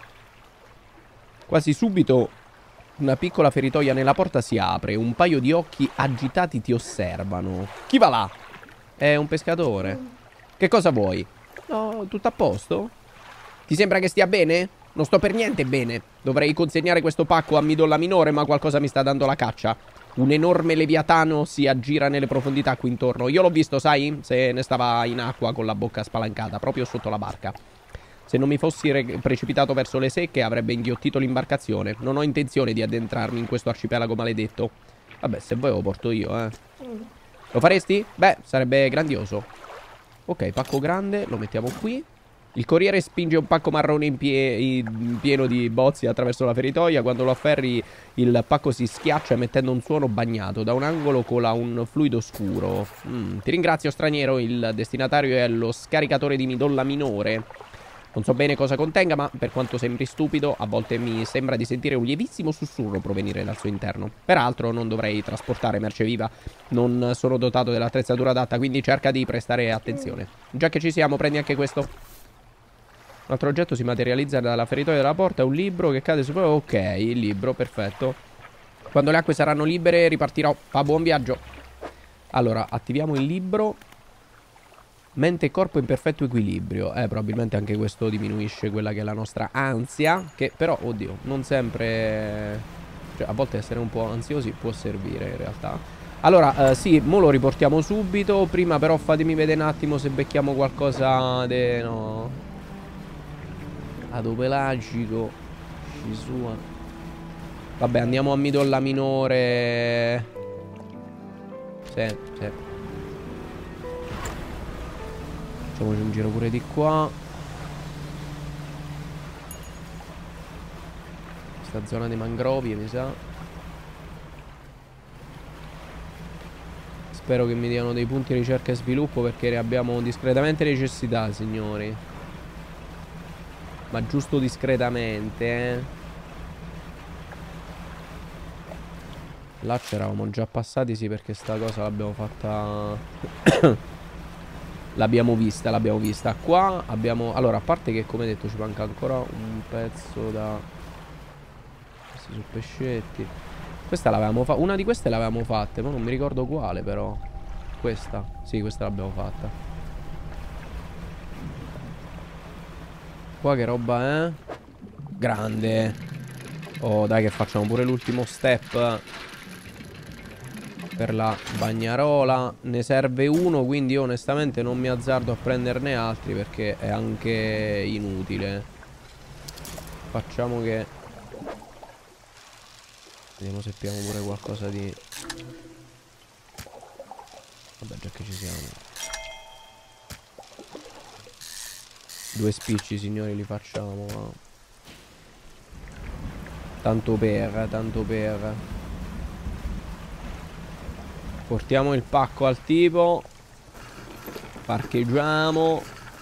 Quasi subito una piccola feritoia nella porta si apre. Un paio di occhi agitati ti osservano. Chi va là? È un pescatore. Che cosa vuoi? No, tutto a posto? Ti sembra che stia bene? Non sto per niente bene. Dovrei consegnare questo pacco a Midolla Minore, ma qualcosa mi sta dando la caccia. Un enorme leviatano si aggira nelle profondità qui intorno. Io l'ho visto, sai? Se ne stava in acqua con la bocca spalancata, proprio sotto la barca. Se non mi fossi precipitato verso le secche, avrebbe inghiottito l'imbarcazione. Non ho intenzione di addentrarmi in questo arcipelago maledetto. Vabbè, se vuoi lo porto io, eh. Lo faresti? Beh, sarebbe grandioso. Ok, pacco grande, lo mettiamo qui. Il corriere spinge un pacco marrone in, pie in pieno di bozzi attraverso la feritoia. Quando lo afferri il pacco si schiaccia emettendo un suono bagnato. Da un angolo cola un fluido scuro. mm, Ti ringrazio, straniero. Il destinatario è lo scaricatore di Midolla Minore. Non so bene cosa contenga, ma per quanto sembri stupido, a volte mi sembra di sentire un lievissimo sussurro provenire dal suo interno. Peraltro non dovrei trasportare merce viva. Non sono dotato dell'attrezzatura adatta, quindi cerca di prestare attenzione. Già che ci siamo, prendi anche questo. Un altro oggetto si materializza dalla feritoia della porta. È un libro che cade su... Ok, il libro, perfetto. Quando le acque saranno libere ripartirò. Fa buon viaggio. Allora, attiviamo il libro. Mente e corpo in perfetto equilibrio. Eh, probabilmente anche questo diminuisce quella che è la nostra ansia. Che però, oddio, non sempre... Cioè, a volte essere un po' ansiosi può servire in realtà. Allora, eh, sì, mo lo riportiamo subito. Prima però fatemi vedere un attimo se becchiamo qualcosa de... no... Adopelagico. Scisua. Vabbè, andiamo a Midolla Minore. Sì, sì. Facciamoci un giro pure di qua. Questa zona dei mangrovie, mi sa. Spero che mi diano dei punti ricerca e sviluppo, perché ne abbiamo discretamente necessità, signori. Ma giusto discretamente, eh. Là c'eravamo già passati, sì, perché sta cosa l'abbiamo fatta. L'abbiamo vista, l'abbiamo vista. Qua abbiamo... Allora, a parte che, come detto, ci manca ancora un pezzo da... Questi sono pescetti. Questa l'avevamo fatta. Una di queste l'avevamo fatte, ma non mi ricordo quale, però. Questa. Sì, questa l'abbiamo fatta. Qua che roba è? Grande. Oh, dai che facciamo pure l'ultimo step per la bagnarola. Ne serve uno, quindi io onestamente non mi azzardo a prenderne altri, perché è anche inutile. Facciamo che... Vediamo se abbiamo pure qualcosa di... Vabbè, già che ci siamo. Due spicci, signori, li facciamo. Tanto per, tanto per. Portiamo il pacco al tipo. Parcheggiamo.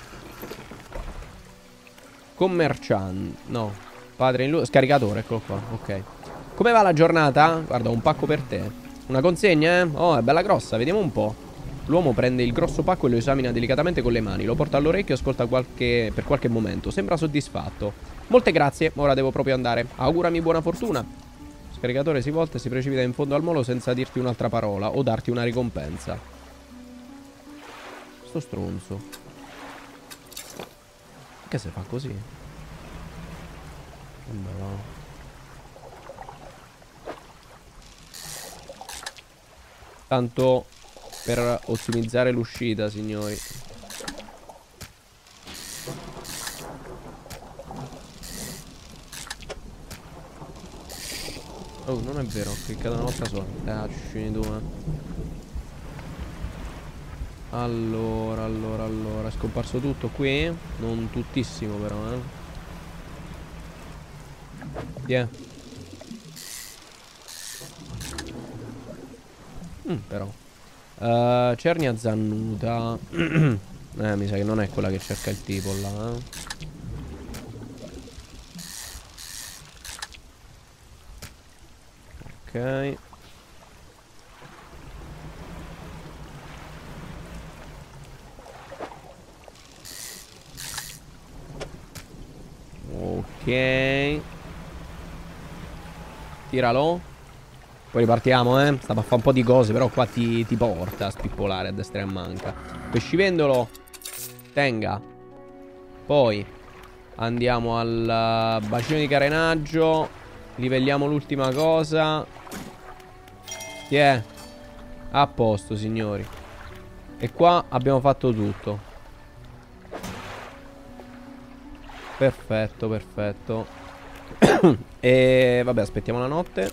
Commerciante. No. Padre in luce. Scaricatore, eccolo qua. Ok. Come va la giornata? Guarda, un pacco per te. Una consegna, eh? Oh, è bella grossa, vediamo un po'. L'uomo prende il grosso pacco e lo esamina delicatamente con le mani. Lo porta all'orecchio e ascolta qualche... per qualche momento. Sembra soddisfatto. Molte grazie, ora devo proprio andare. Augurami buona fortuna. Il scaricatore si volta e si precipita in fondo al molo senza dirti un'altra parola o darti una ricompensa. Sto stronzo. Che se fa così? Vabbè, va. Tanto per ottimizzare l'uscita, signori. Oh, non è vero, ho cliccato una volta sola. Cacci tu, eh. Allora, allora, allora. È scomparso tutto qui. Non tuttissimo però, eh. Yeah. Mm, però uh, cernia zannuta. Eh, mi sa che non è quella che cerca il tipo là, eh. Ok. Ok. Tiralo. Poi ripartiamo, eh. Stava a fare un po' di cose, però qua ti, ti porta a spippolare a destra e a manca. Pescivendolo. Tenga. Poi andiamo al bacino di carenaggio. Livelliamo l'ultima cosa. Chi è? A posto, signori. E qua abbiamo fatto tutto. Perfetto, perfetto. E vabbè, aspettiamo la notte.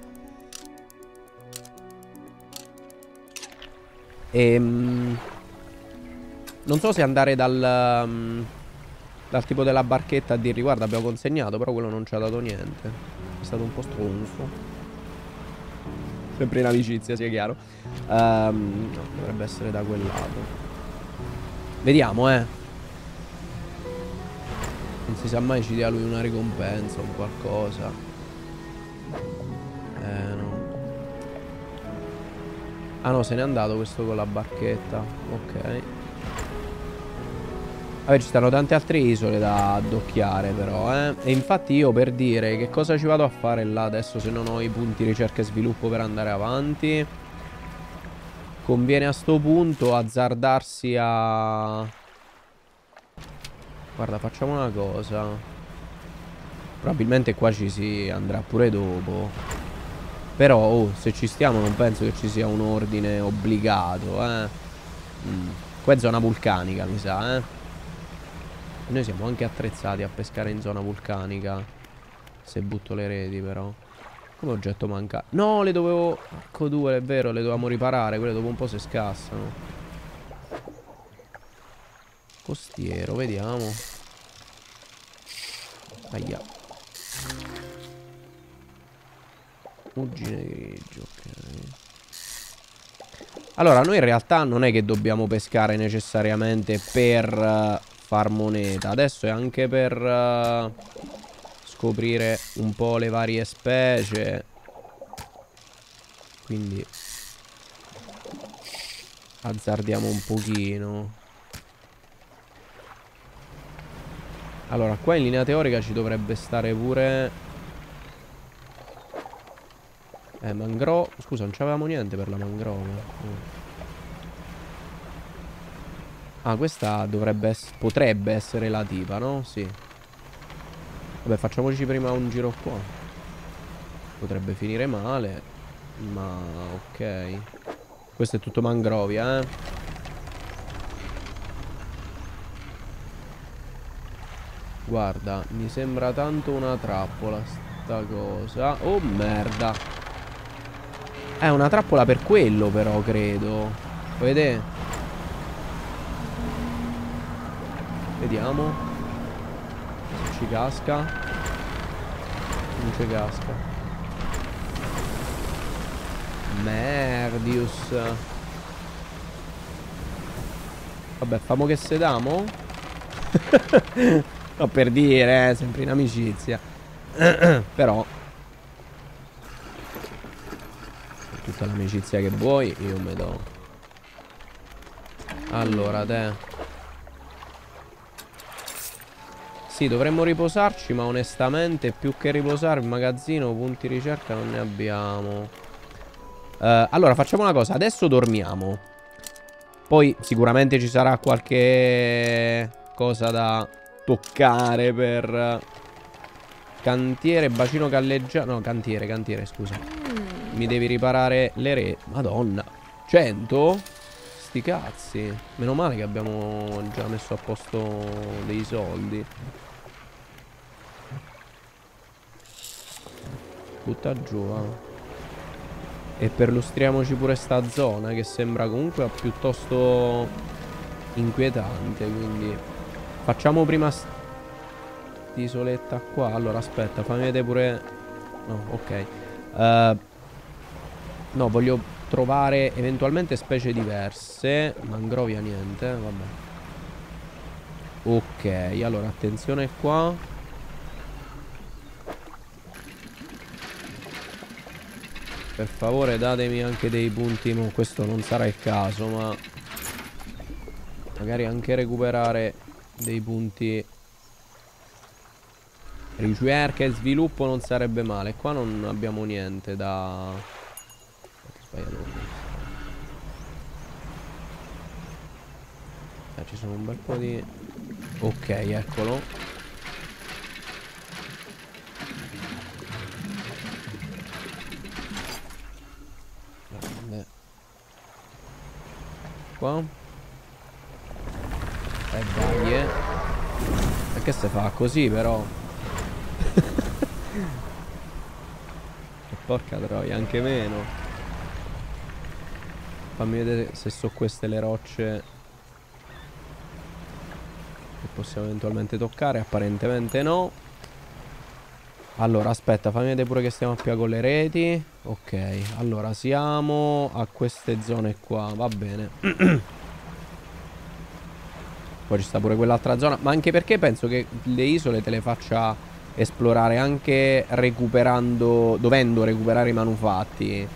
E um, non so se andare dal um, dal tipo della barchetta a dirgli guarda, abbiamo consegnato, però quello non ci ha dato niente. È stato un po' stronzo. Sempre in amicizia, sia chiaro. um, No, dovrebbe essere da quel lato. Vediamo, eh. Non si sa mai, ci dia lui una ricompensa o qualcosa. Eh, no. Ah no, se n'è andato questo con la barchetta. Ok. Vabbè, ci stanno tante altre isole da addocchiare però, eh. E infatti io, per dire, che cosa ci vado a fare là adesso se non ho i punti ricerca e sviluppo per andare avanti? Conviene a sto punto azzardarsi a... Guarda, facciamo una cosa. Probabilmente qua ci si andrà pure dopo. Però, oh, se ci stiamo non penso che ci sia un ordine obbligato, eh. Mm. Qua è zona vulcanica, mi sa, eh. Noi siamo anche attrezzati a pescare in zona vulcanica. Se butto le reti, però. Come oggetto manca. No, le dovevo... Ecco due, è vero, le dovevamo riparare. Quelle dopo un po' si scassano. Costiero, vediamo. Aia. Muggine grigio, ok. Allora, noi in realtà non è che dobbiamo pescare necessariamente per uh, far moneta. Adesso è anche per uh, scoprire un po' le varie specie. Quindi azzardiamo un pochino. Allora, qua in linea teorica ci dovrebbe stare pure... Eh, mangrove. Scusa, non c'avevamo niente per la mangrove. Mm. Ah, questa dovrebbe essere... Potrebbe essere la tipa, no? Sì. Vabbè, facciamoci prima un giro qua. Potrebbe finire male. Ma... ok. Questo è tutto mangrovia, eh. Guarda, mi sembra tanto una trappola sta cosa. Oh, merda. È una trappola per quello però, credo. Vedete? Vediamo se ci casca. Non ci casca. Merdius. Vabbè, famo che sedamo. No, per dire, eh, sempre in amicizia. Però per tutta l'amicizia che vuoi, io me do. Allora, te. Sì, dovremmo riposarci, ma onestamente più che riposare il magazzino, punti ricerca non ne abbiamo. uh, Allora, facciamo una cosa. Adesso dormiamo. Poi sicuramente ci sarà qualche cosa da toccare per cantiere, bacino galleggiato. No, cantiere, cantiere, scusa. Mi devi riparare le re. Madonna, cento? Sti cazzi. Meno male che abbiamo già messo a posto dei soldi. Butta giù, va. E perlustriamoci pure sta zona, che sembra comunque piuttosto inquietante. Quindi facciamo prima st'isoletta qua. Allora aspetta, fammi vedere pure. No, ok. uh, No, voglio trovare eventualmente specie diverse. Mangrovia niente, vabbè. Ok, allora attenzione qua. Per favore datemi anche dei punti. No, questo non sarà il caso, ma magari anche recuperare dei punti ricerca e sviluppo non sarebbe male. Qua non abbiamo niente da... Eh, ci sono un bel po' di... Ok, eccolo. Grande. Qua. E eh, dai, eh. Perché se fa così, però? E porca troia, anche meno. Fammi vedere se so queste le rocce che possiamo eventualmente toccare. Apparentemente no. Allora aspetta, fammi vedere pure che stiamo a più con le reti. Ok, allora siamo a queste zone qua. Va bene. Poi ci sta pure quell'altra zona. Ma anche perché penso che le isole te le faccia esplorare anche recuperando, dovendo recuperare i manufatti.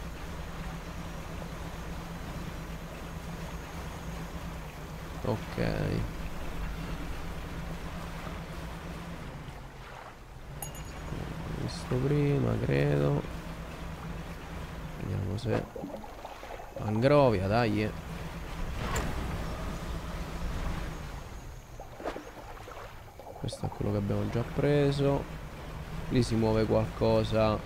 Ok. Visto prima, credo. Vediamo se... Mangrovia, dai. Questo è quello che abbiamo già preso. Lì si muove qualcosa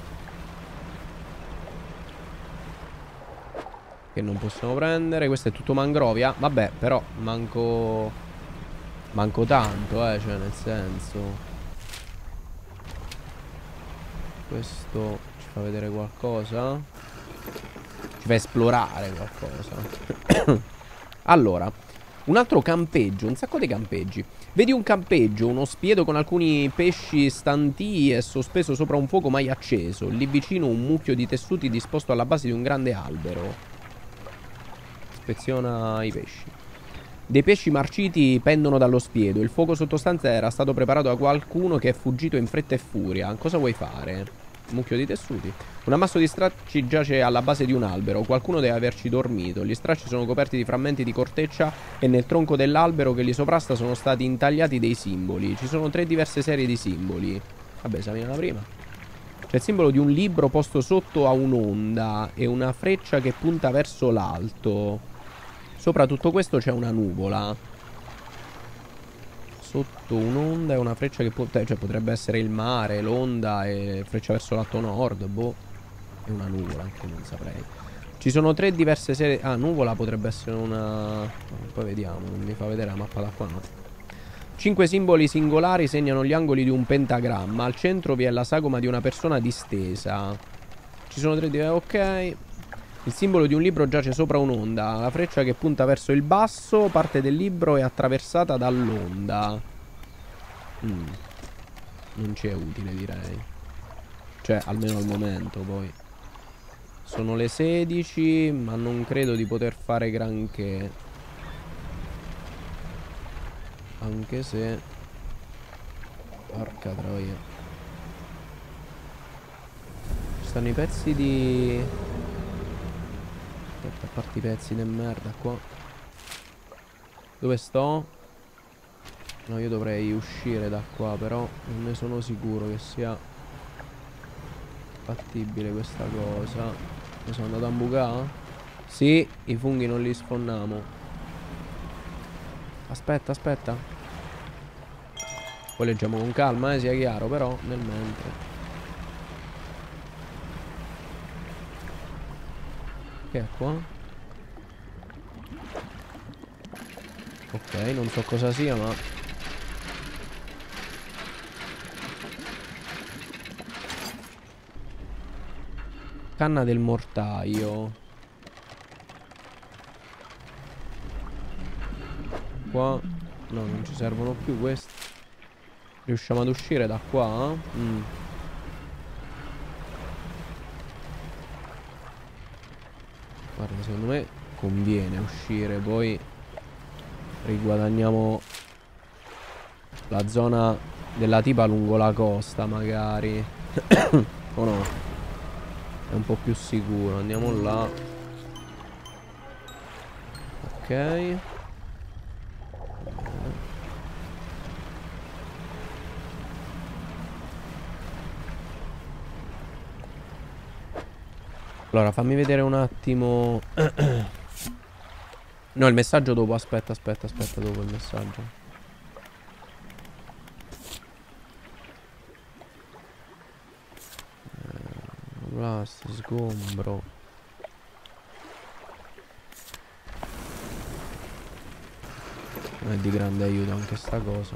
che non possiamo prendere. Questo è tutto mangrovia. Vabbè, però manco manco tanto, eh. Cioè, nel senso, questo ci fa vedere qualcosa. Ci fa esplorare qualcosa. Allora, un altro campeggio. Un sacco di campeggi. Vedi un campeggio, uno spiedo con alcuni pesci stantii e sospeso sopra un fuoco mai acceso. Lì vicino un mucchio di tessuti disposto alla base di un grande albero. Ispeziona i pesci. Dei pesci marciti pendono dallo spiedo. Il fuoco sottostante era stato preparato da qualcuno che è fuggito in fretta e furia. Cosa vuoi fare? Un mucchio di tessuti. Un ammasso di stracci giace alla base di un albero. Qualcuno deve averci dormito. Gli stracci sono coperti di frammenti di corteccia e nel tronco dell'albero che li sovrasta sono stati intagliati dei simboli. Ci sono tre diverse serie di simboli. Vabbè, esamina la prima. C'è il simbolo di un libro posto sotto a un'onda e una freccia che punta verso l'alto. Sopra tutto questo c'è una nuvola. Sotto un'onda e una freccia che punta... Cioè potrebbe essere il mare, l'onda e freccia verso l'alto nord. Boh. E una nuvola, anche non saprei. Ci sono tre diverse serie... Ah, nuvola potrebbe essere una... Poi vediamo, non mi fa vedere la mappa da qua, no. Cinque simboli singolari segnano gli angoli di un pentagramma. Al centro vi è la sagoma di una persona distesa. Ci sono tre diverse... Ok. Il simbolo di un libro giace sopra un'onda. La freccia che punta verso il basso. Parte del libro è attraversata dall'onda. mm. Non ci è utile, direi. Cioè, almeno al momento, poi Sono le sedici, ma non credo di poter fare granché. Anche se... Porca troia. Ci stanno i pezzi di... Aspetta, a parte i pezzi di merda qua. Dove sto? No, io dovrei uscire da qua, però non ne sono sicuro che sia fattibile questa cosa. Mi sono andato a bucare? Sì, i funghi non li sfonniamo. Aspetta, aspetta. Poi leggiamo con calma, eh, sia chiaro, però nel mentre. Che è qua? Ok, non so cosa sia, ma... Canna del mortaio. Qua. No, non ci servono più questi. Riusciamo ad uscire da qua? Mm. Guarda, secondo me conviene uscire. Poi riguadagniamo la zona della tipa lungo la costa, magari. O no? È un po' più sicuro. Andiamo là. Ok. Allora, fammi vedere un attimo. No, il messaggio dopo. Aspetta, aspetta, aspetta, dopo il messaggio. Blast, sgombro. Non è di grande aiuto anche sta cosa.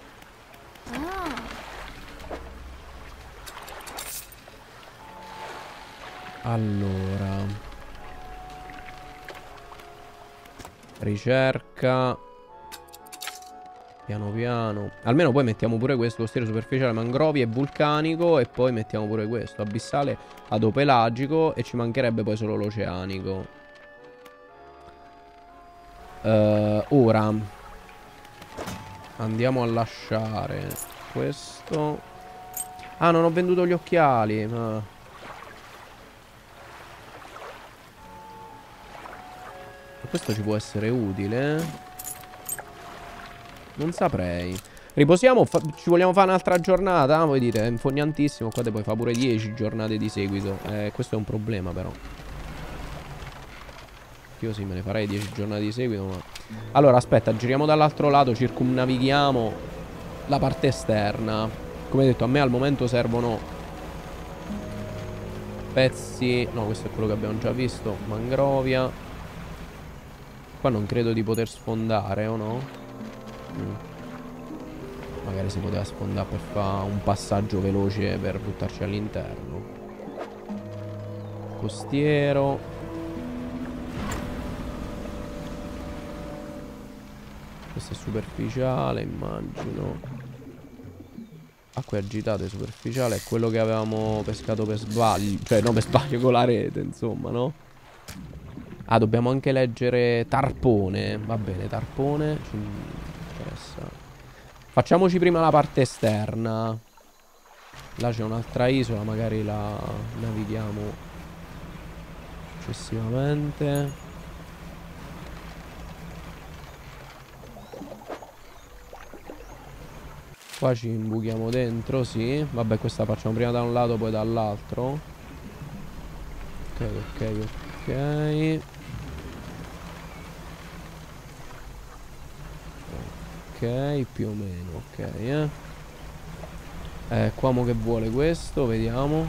Allora, ricerca. Piano piano. Almeno poi mettiamo pure questo. Costiero superficiale, mangrovie e vulcanico. E poi mettiamo pure questo. Abissale, adopelagico. E ci mancherebbe poi solo l'oceanico. uh, Ora andiamo a lasciare questo. Ah, non ho venduto gli occhiali. Ma... questo ci può essere utile. Non saprei. Riposiamo. Ci vogliamo fare un'altra giornata? Voi dite, è infognantissimo. Qua te puoi fare pure dieci giornate di seguito. Eh, questo è un problema però. Io sì, me ne farei dieci giornate di seguito, ma... Allora, aspetta, giriamo dall'altro lato. Circumnavighiamo la parte esterna. Come detto, a me al momento servono pezzi... No, questo è quello che abbiamo già visto. Mangrovia. Qua non credo di poter sfondare, o no? Mm. Magari si poteva sfondare per fare un passaggio veloce per buttarci all'interno. Costiero. Questo è superficiale, immagino. Acque agitate, superficiale. È quello che avevamo pescato per sbaglio. Cioè, no, per sbaglio con la rete, insomma, no? Ah, dobbiamo anche leggere tarpone. Va bene, tarpone ci interessa. Facciamoci prima la parte esterna. Là c'è un'altra isola, magari la navighiamo successivamente. Qua ci imbuchiamo dentro, sì. Vabbè, questa facciamo prima da un lato, poi dall'altro. Ok, ok, ok. Ok, più o meno, ok, eh. Eh, qua mo che vuole questo, vediamo.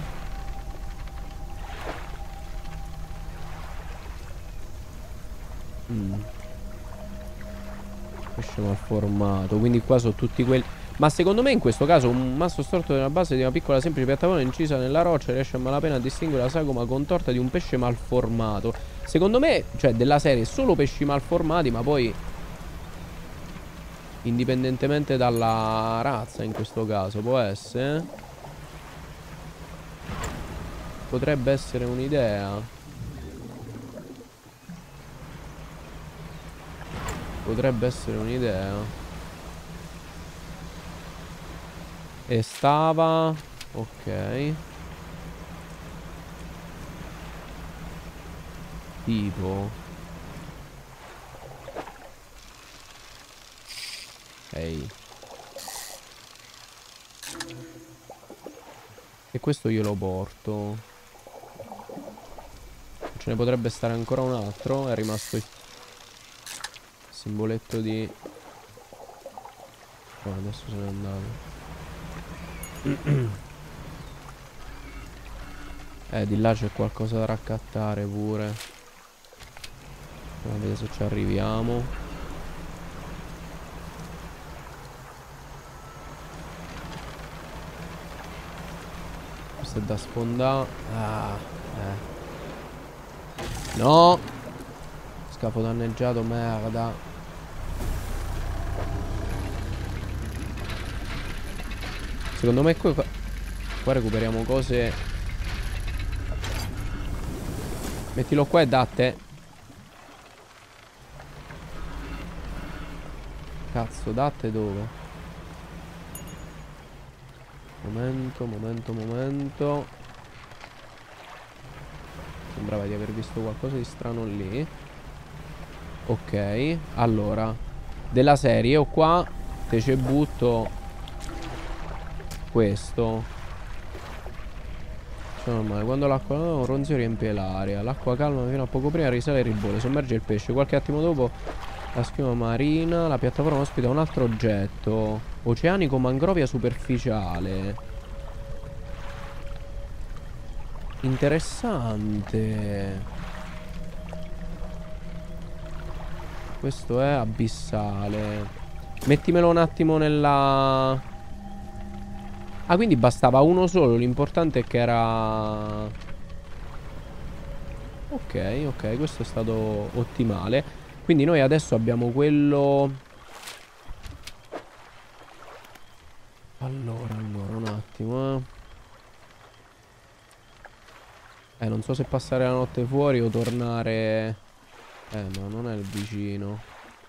Mm. Pesce malformato, quindi qua sono tutti quelli... Ma secondo me in questo caso un masso storto della base di una piccola semplice piattaforma incisa nella roccia riesce a malapena a distinguere la sagoma contorta di un pesce malformato. Secondo me, cioè della serie, solo pesci malformati, ma poi... indipendentemente dalla razza in questo caso, può essere. Potrebbe essere un'idea. Potrebbe essere un'idea. E stava... Ok. Tipo... Ok. E questo io lo porto. Ce ne potrebbe stare ancora un altro. È rimasto il simboletto di... Oh, adesso se n'è andato. Eh, di là c'è qualcosa da raccattare pure. Andiamo a vedere se ci arriviamo. Questo è da sfondare. Ah, eh. No! Scafo danneggiato, merda. Secondo me qua, qua recuperiamo cose. Mettilo qua e date. Cazzo, date dove? Momento, momento, momento. Sembrava di aver visto qualcosa di strano lì. Ok, allora della serie o qua te ce butto questo. Cioè normale, quando l'acqua un ronzio riempie l'aria. L'acqua calma fino a poco prima risale il ribole. Sommerge il pesce. Qualche attimo dopo la schiuma marina. La piattaforma ospita un altro oggetto. Oceanico mangrovia superficiale. Interessante. Questo è abissale. Mettimelo un attimo nella... Ah, quindi bastava uno solo. L'importante è che era... Ok, ok, questo è stato ottimale. Quindi noi adesso abbiamo quello... Allora, allora, un attimo, eh. Eh, non so se passare la notte fuori o tornare... Eh, no, non è il vicino.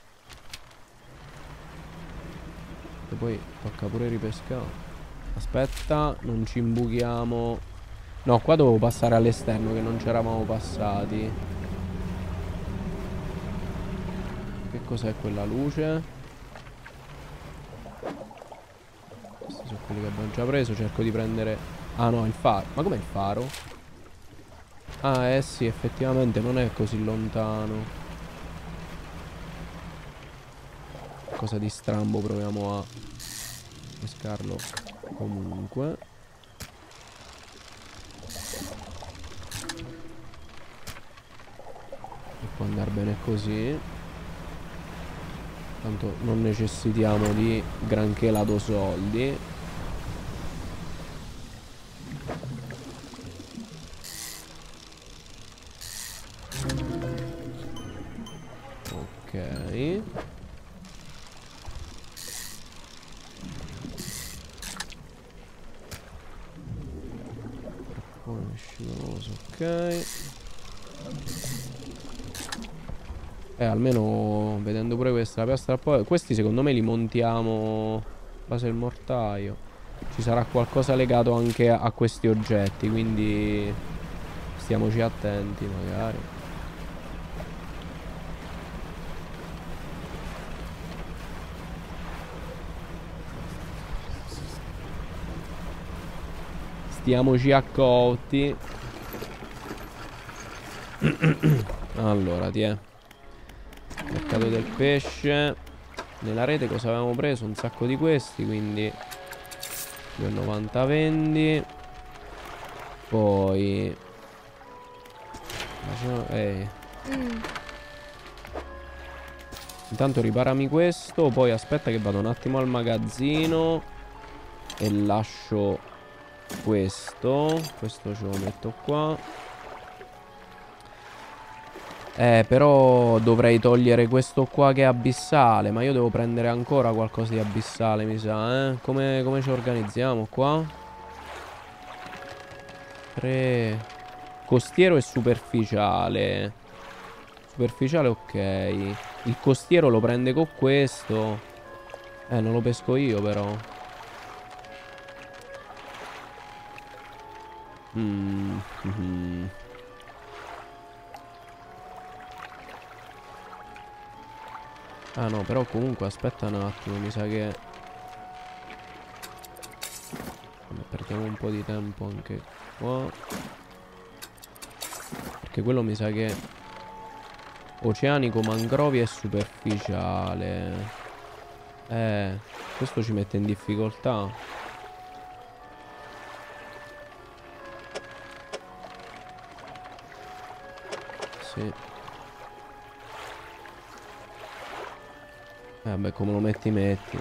E poi tocca pure ripescare. Aspetta, non ci imbuchiamo. No, qua dovevo passare all'esterno, che non c'eravamo passati. Che cos'è quella luce? Questi sono quelli che abbiamo già preso. Cerco di prendere... Ah no, il faro. Ma com'è il faro? Ah, eh sì, effettivamente non è così lontano. Cosa di strambo, proviamo a pescarlo comunque. E può andare bene così. Tanto non necessitiamo di granché lato soldi. Ok. Scivoloso, ok. Eh, almeno vedendo pure questa, la piastra poi. Questi secondo me li montiamo base il mortaio. Ci sarà qualcosa legato anche a, a questi oggetti, quindi stiamoci attenti magari. Stiamoci accorti. Allora, ti è mercato del pesce. Nella rete cosa avevamo preso? Un sacco di questi, quindi due e novanta vendi. Poi eh. mm. Intanto riparami questo. Poi aspetta che vado un attimo al magazzino e lascio questo. Questo ce lo metto qua. Eh, però dovrei togliere questo qua che è abissale. Ma io devo prendere ancora qualcosa di abissale, mi sa, eh. Come, come ci organizziamo qua? tre. Costiero e superficiale. Superficiale, ok. Il costiero lo prende con questo. Eh, non lo pesco io però. Mm. Mm-hmm. Ah no, però comunque aspetta un attimo, mi sa che... Perdiamo un po' di tempo anche qua. Perché quello mi sa che... Oceanico, mangrovia e superficiale. Eh, questo ci mette in difficoltà. Sì. Eh beh, come lo metti metti.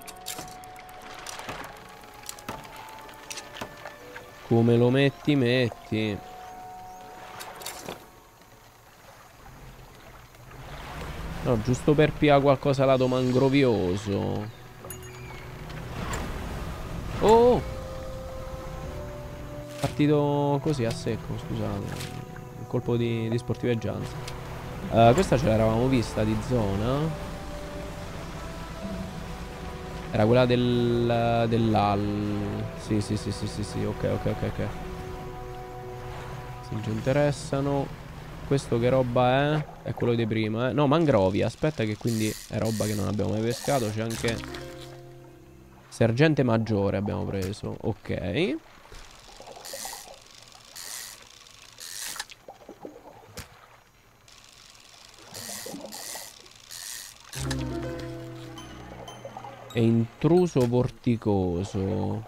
Come lo metti metti. No, giusto per pia qualcosa lato mangrovioso. Oh! Partito così a secco, scusate. Un colpo di, di sportiveggianza. uh, Questa ce l'eravamo vista di zona. Era quella del... dell'Al. Sì, sì, sì, sì, sì, sì, ok, ok, ok, ok. Se ci interessano. Questo che roba è? È quello di prima, eh? No, mangrovia. Aspetta che quindi è roba che non abbiamo mai pescato. C'è anche... Sergente maggiore abbiamo preso. Ok. È intruso vorticoso.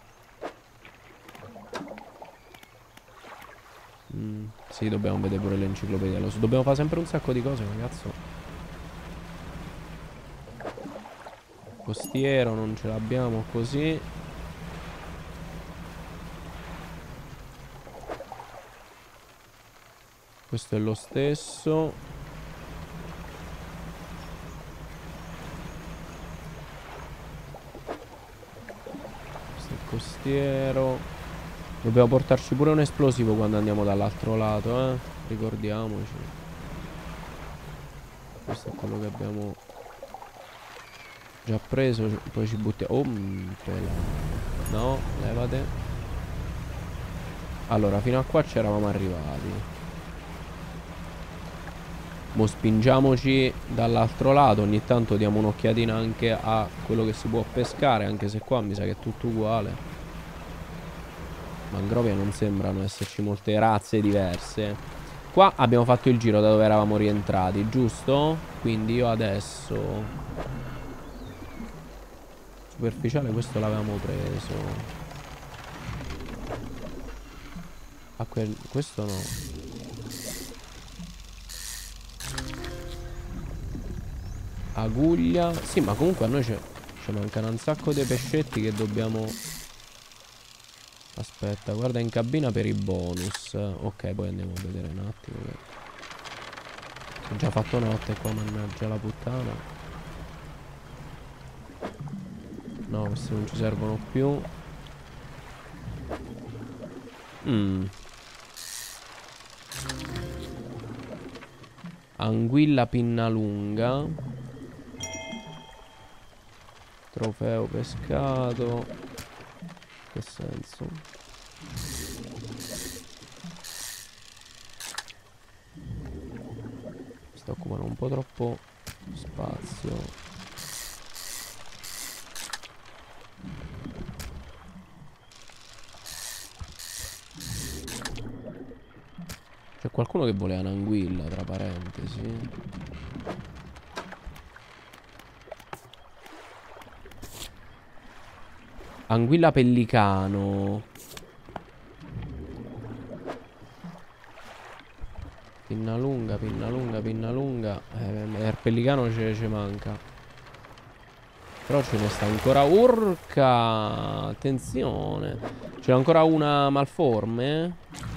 Mm, sì, dobbiamo vedere pure l'enciclopedia. Lo so. Dobbiamo fare sempre un sacco di cose, ragazzo. Costiero non ce l'abbiamo così. Questo è lo stesso. Questo è il costiero. Dobbiamo portarci pure un esplosivo quando andiamo dall'altro lato, eh. Ricordiamoci. Questo è quello che abbiamo già preso. Poi ci buttiamo. Oh, no, levate. Allora, fino a qua ci eravamo arrivati. Mo spingiamoci dall'altro lato. Ogni tanto diamo un'occhiatina anche a quello che si può pescare. Anche se qua mi sa che è tutto uguale. Mangrovia non sembrano esserci molte razze diverse. Qua abbiamo fatto il giro da dove eravamo rientrati, giusto? Quindi io adesso... Superficiale questo l'avevamo preso. Ah, quel... questo no. Aguglia. Sì, ma comunque a noi ci mancano un sacco di pescetti che dobbiamo... Aspetta, guarda in cabina per i bonus. Ok, poi andiamo a vedere un attimo. Ho già fatto notte qua, mannaggia la puttana. No, questi non ci servono più. Mm. Anguilla pinnalunga. Trofeo pescato. Che senso? Sta occupando un po' troppo spazio. C'è qualcuno che voleva un'anguilla, tra parentesi. Anguilla pellicano. Pinna lunga, pinna lunga, pinna lunga. Eh, il pellicano ci manca. Però ce ne sta ancora. Urca! Attenzione. C'è ancora una malforme.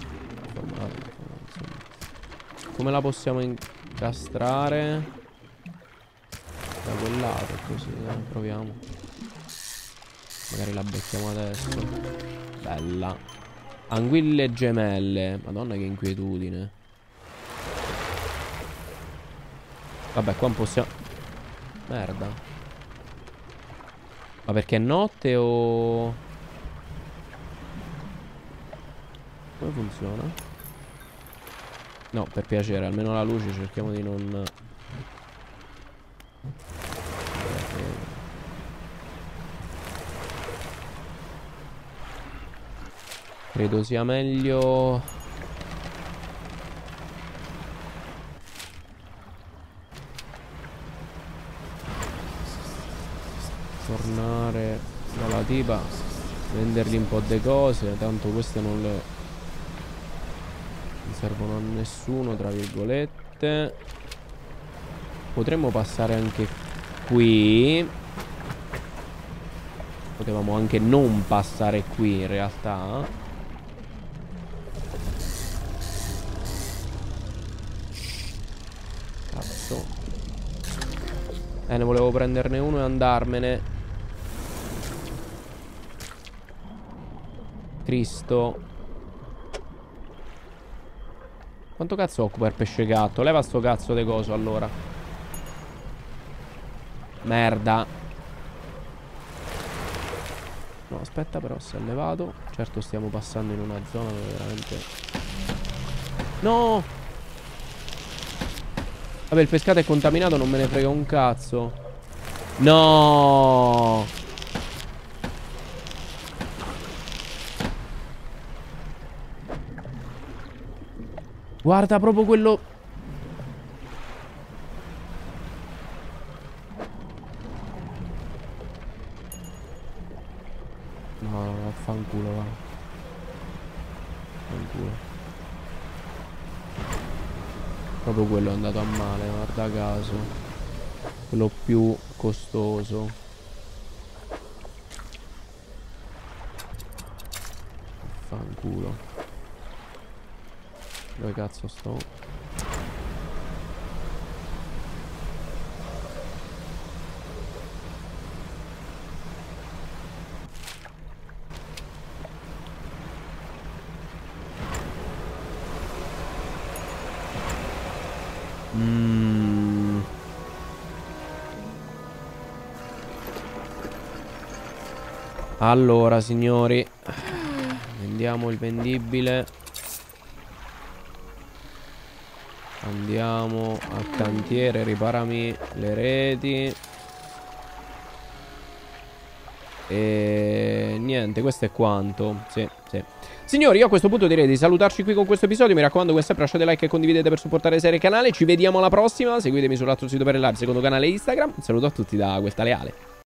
Come la possiamo incastrare? Da quel lato così, eh, proviamo. Magari la becchiamo adesso. Bella. Anguille gemelle. Madonna che inquietudine. Vabbè, qua non possiamo... Merda. Ma perché è notte o... Come funziona? No, per piacere, almeno la luce cerchiamo di non... Credo sia meglio... tornare dalla tipa, vendergli un po' di cose, tanto queste non le... non servono a nessuno, tra virgolette. Potremmo passare anche qui. Potevamo anche non passare qui in realtà. Cazzo. Eh, ne volevo prenderne uno e andarmene. Cristo. Quanto cazzo occupa il pesce gatto? Leva sto cazzo di coso allora. Merda. No, aspetta, però si è levato. Certo stiamo passando in una zona dove veramente... No! Vabbè, il pescato è contaminato, non me ne frega un cazzo. No! Guarda proprio quello... No, no, vaffanculo, va. Vaffanculo. Proprio quello è andato a male, guarda caso. Quello più costoso. Vaffanculo. Dove cazzo sto? Mm. Allora, signori, vendiamo il vendibile. Andiamo al cantiere, riparami le reti. E niente, questo è quanto. Sì, sì. Signori, io a questo punto direi di salutarci qui con questo episodio. Mi raccomando, come sempre lasciate like e condividete per supportare serie e canale. Ci vediamo alla prossima. Seguitemi sull'altro sito per il live, secondo canale Instagram. Un saluto a tutti da Questa Leale.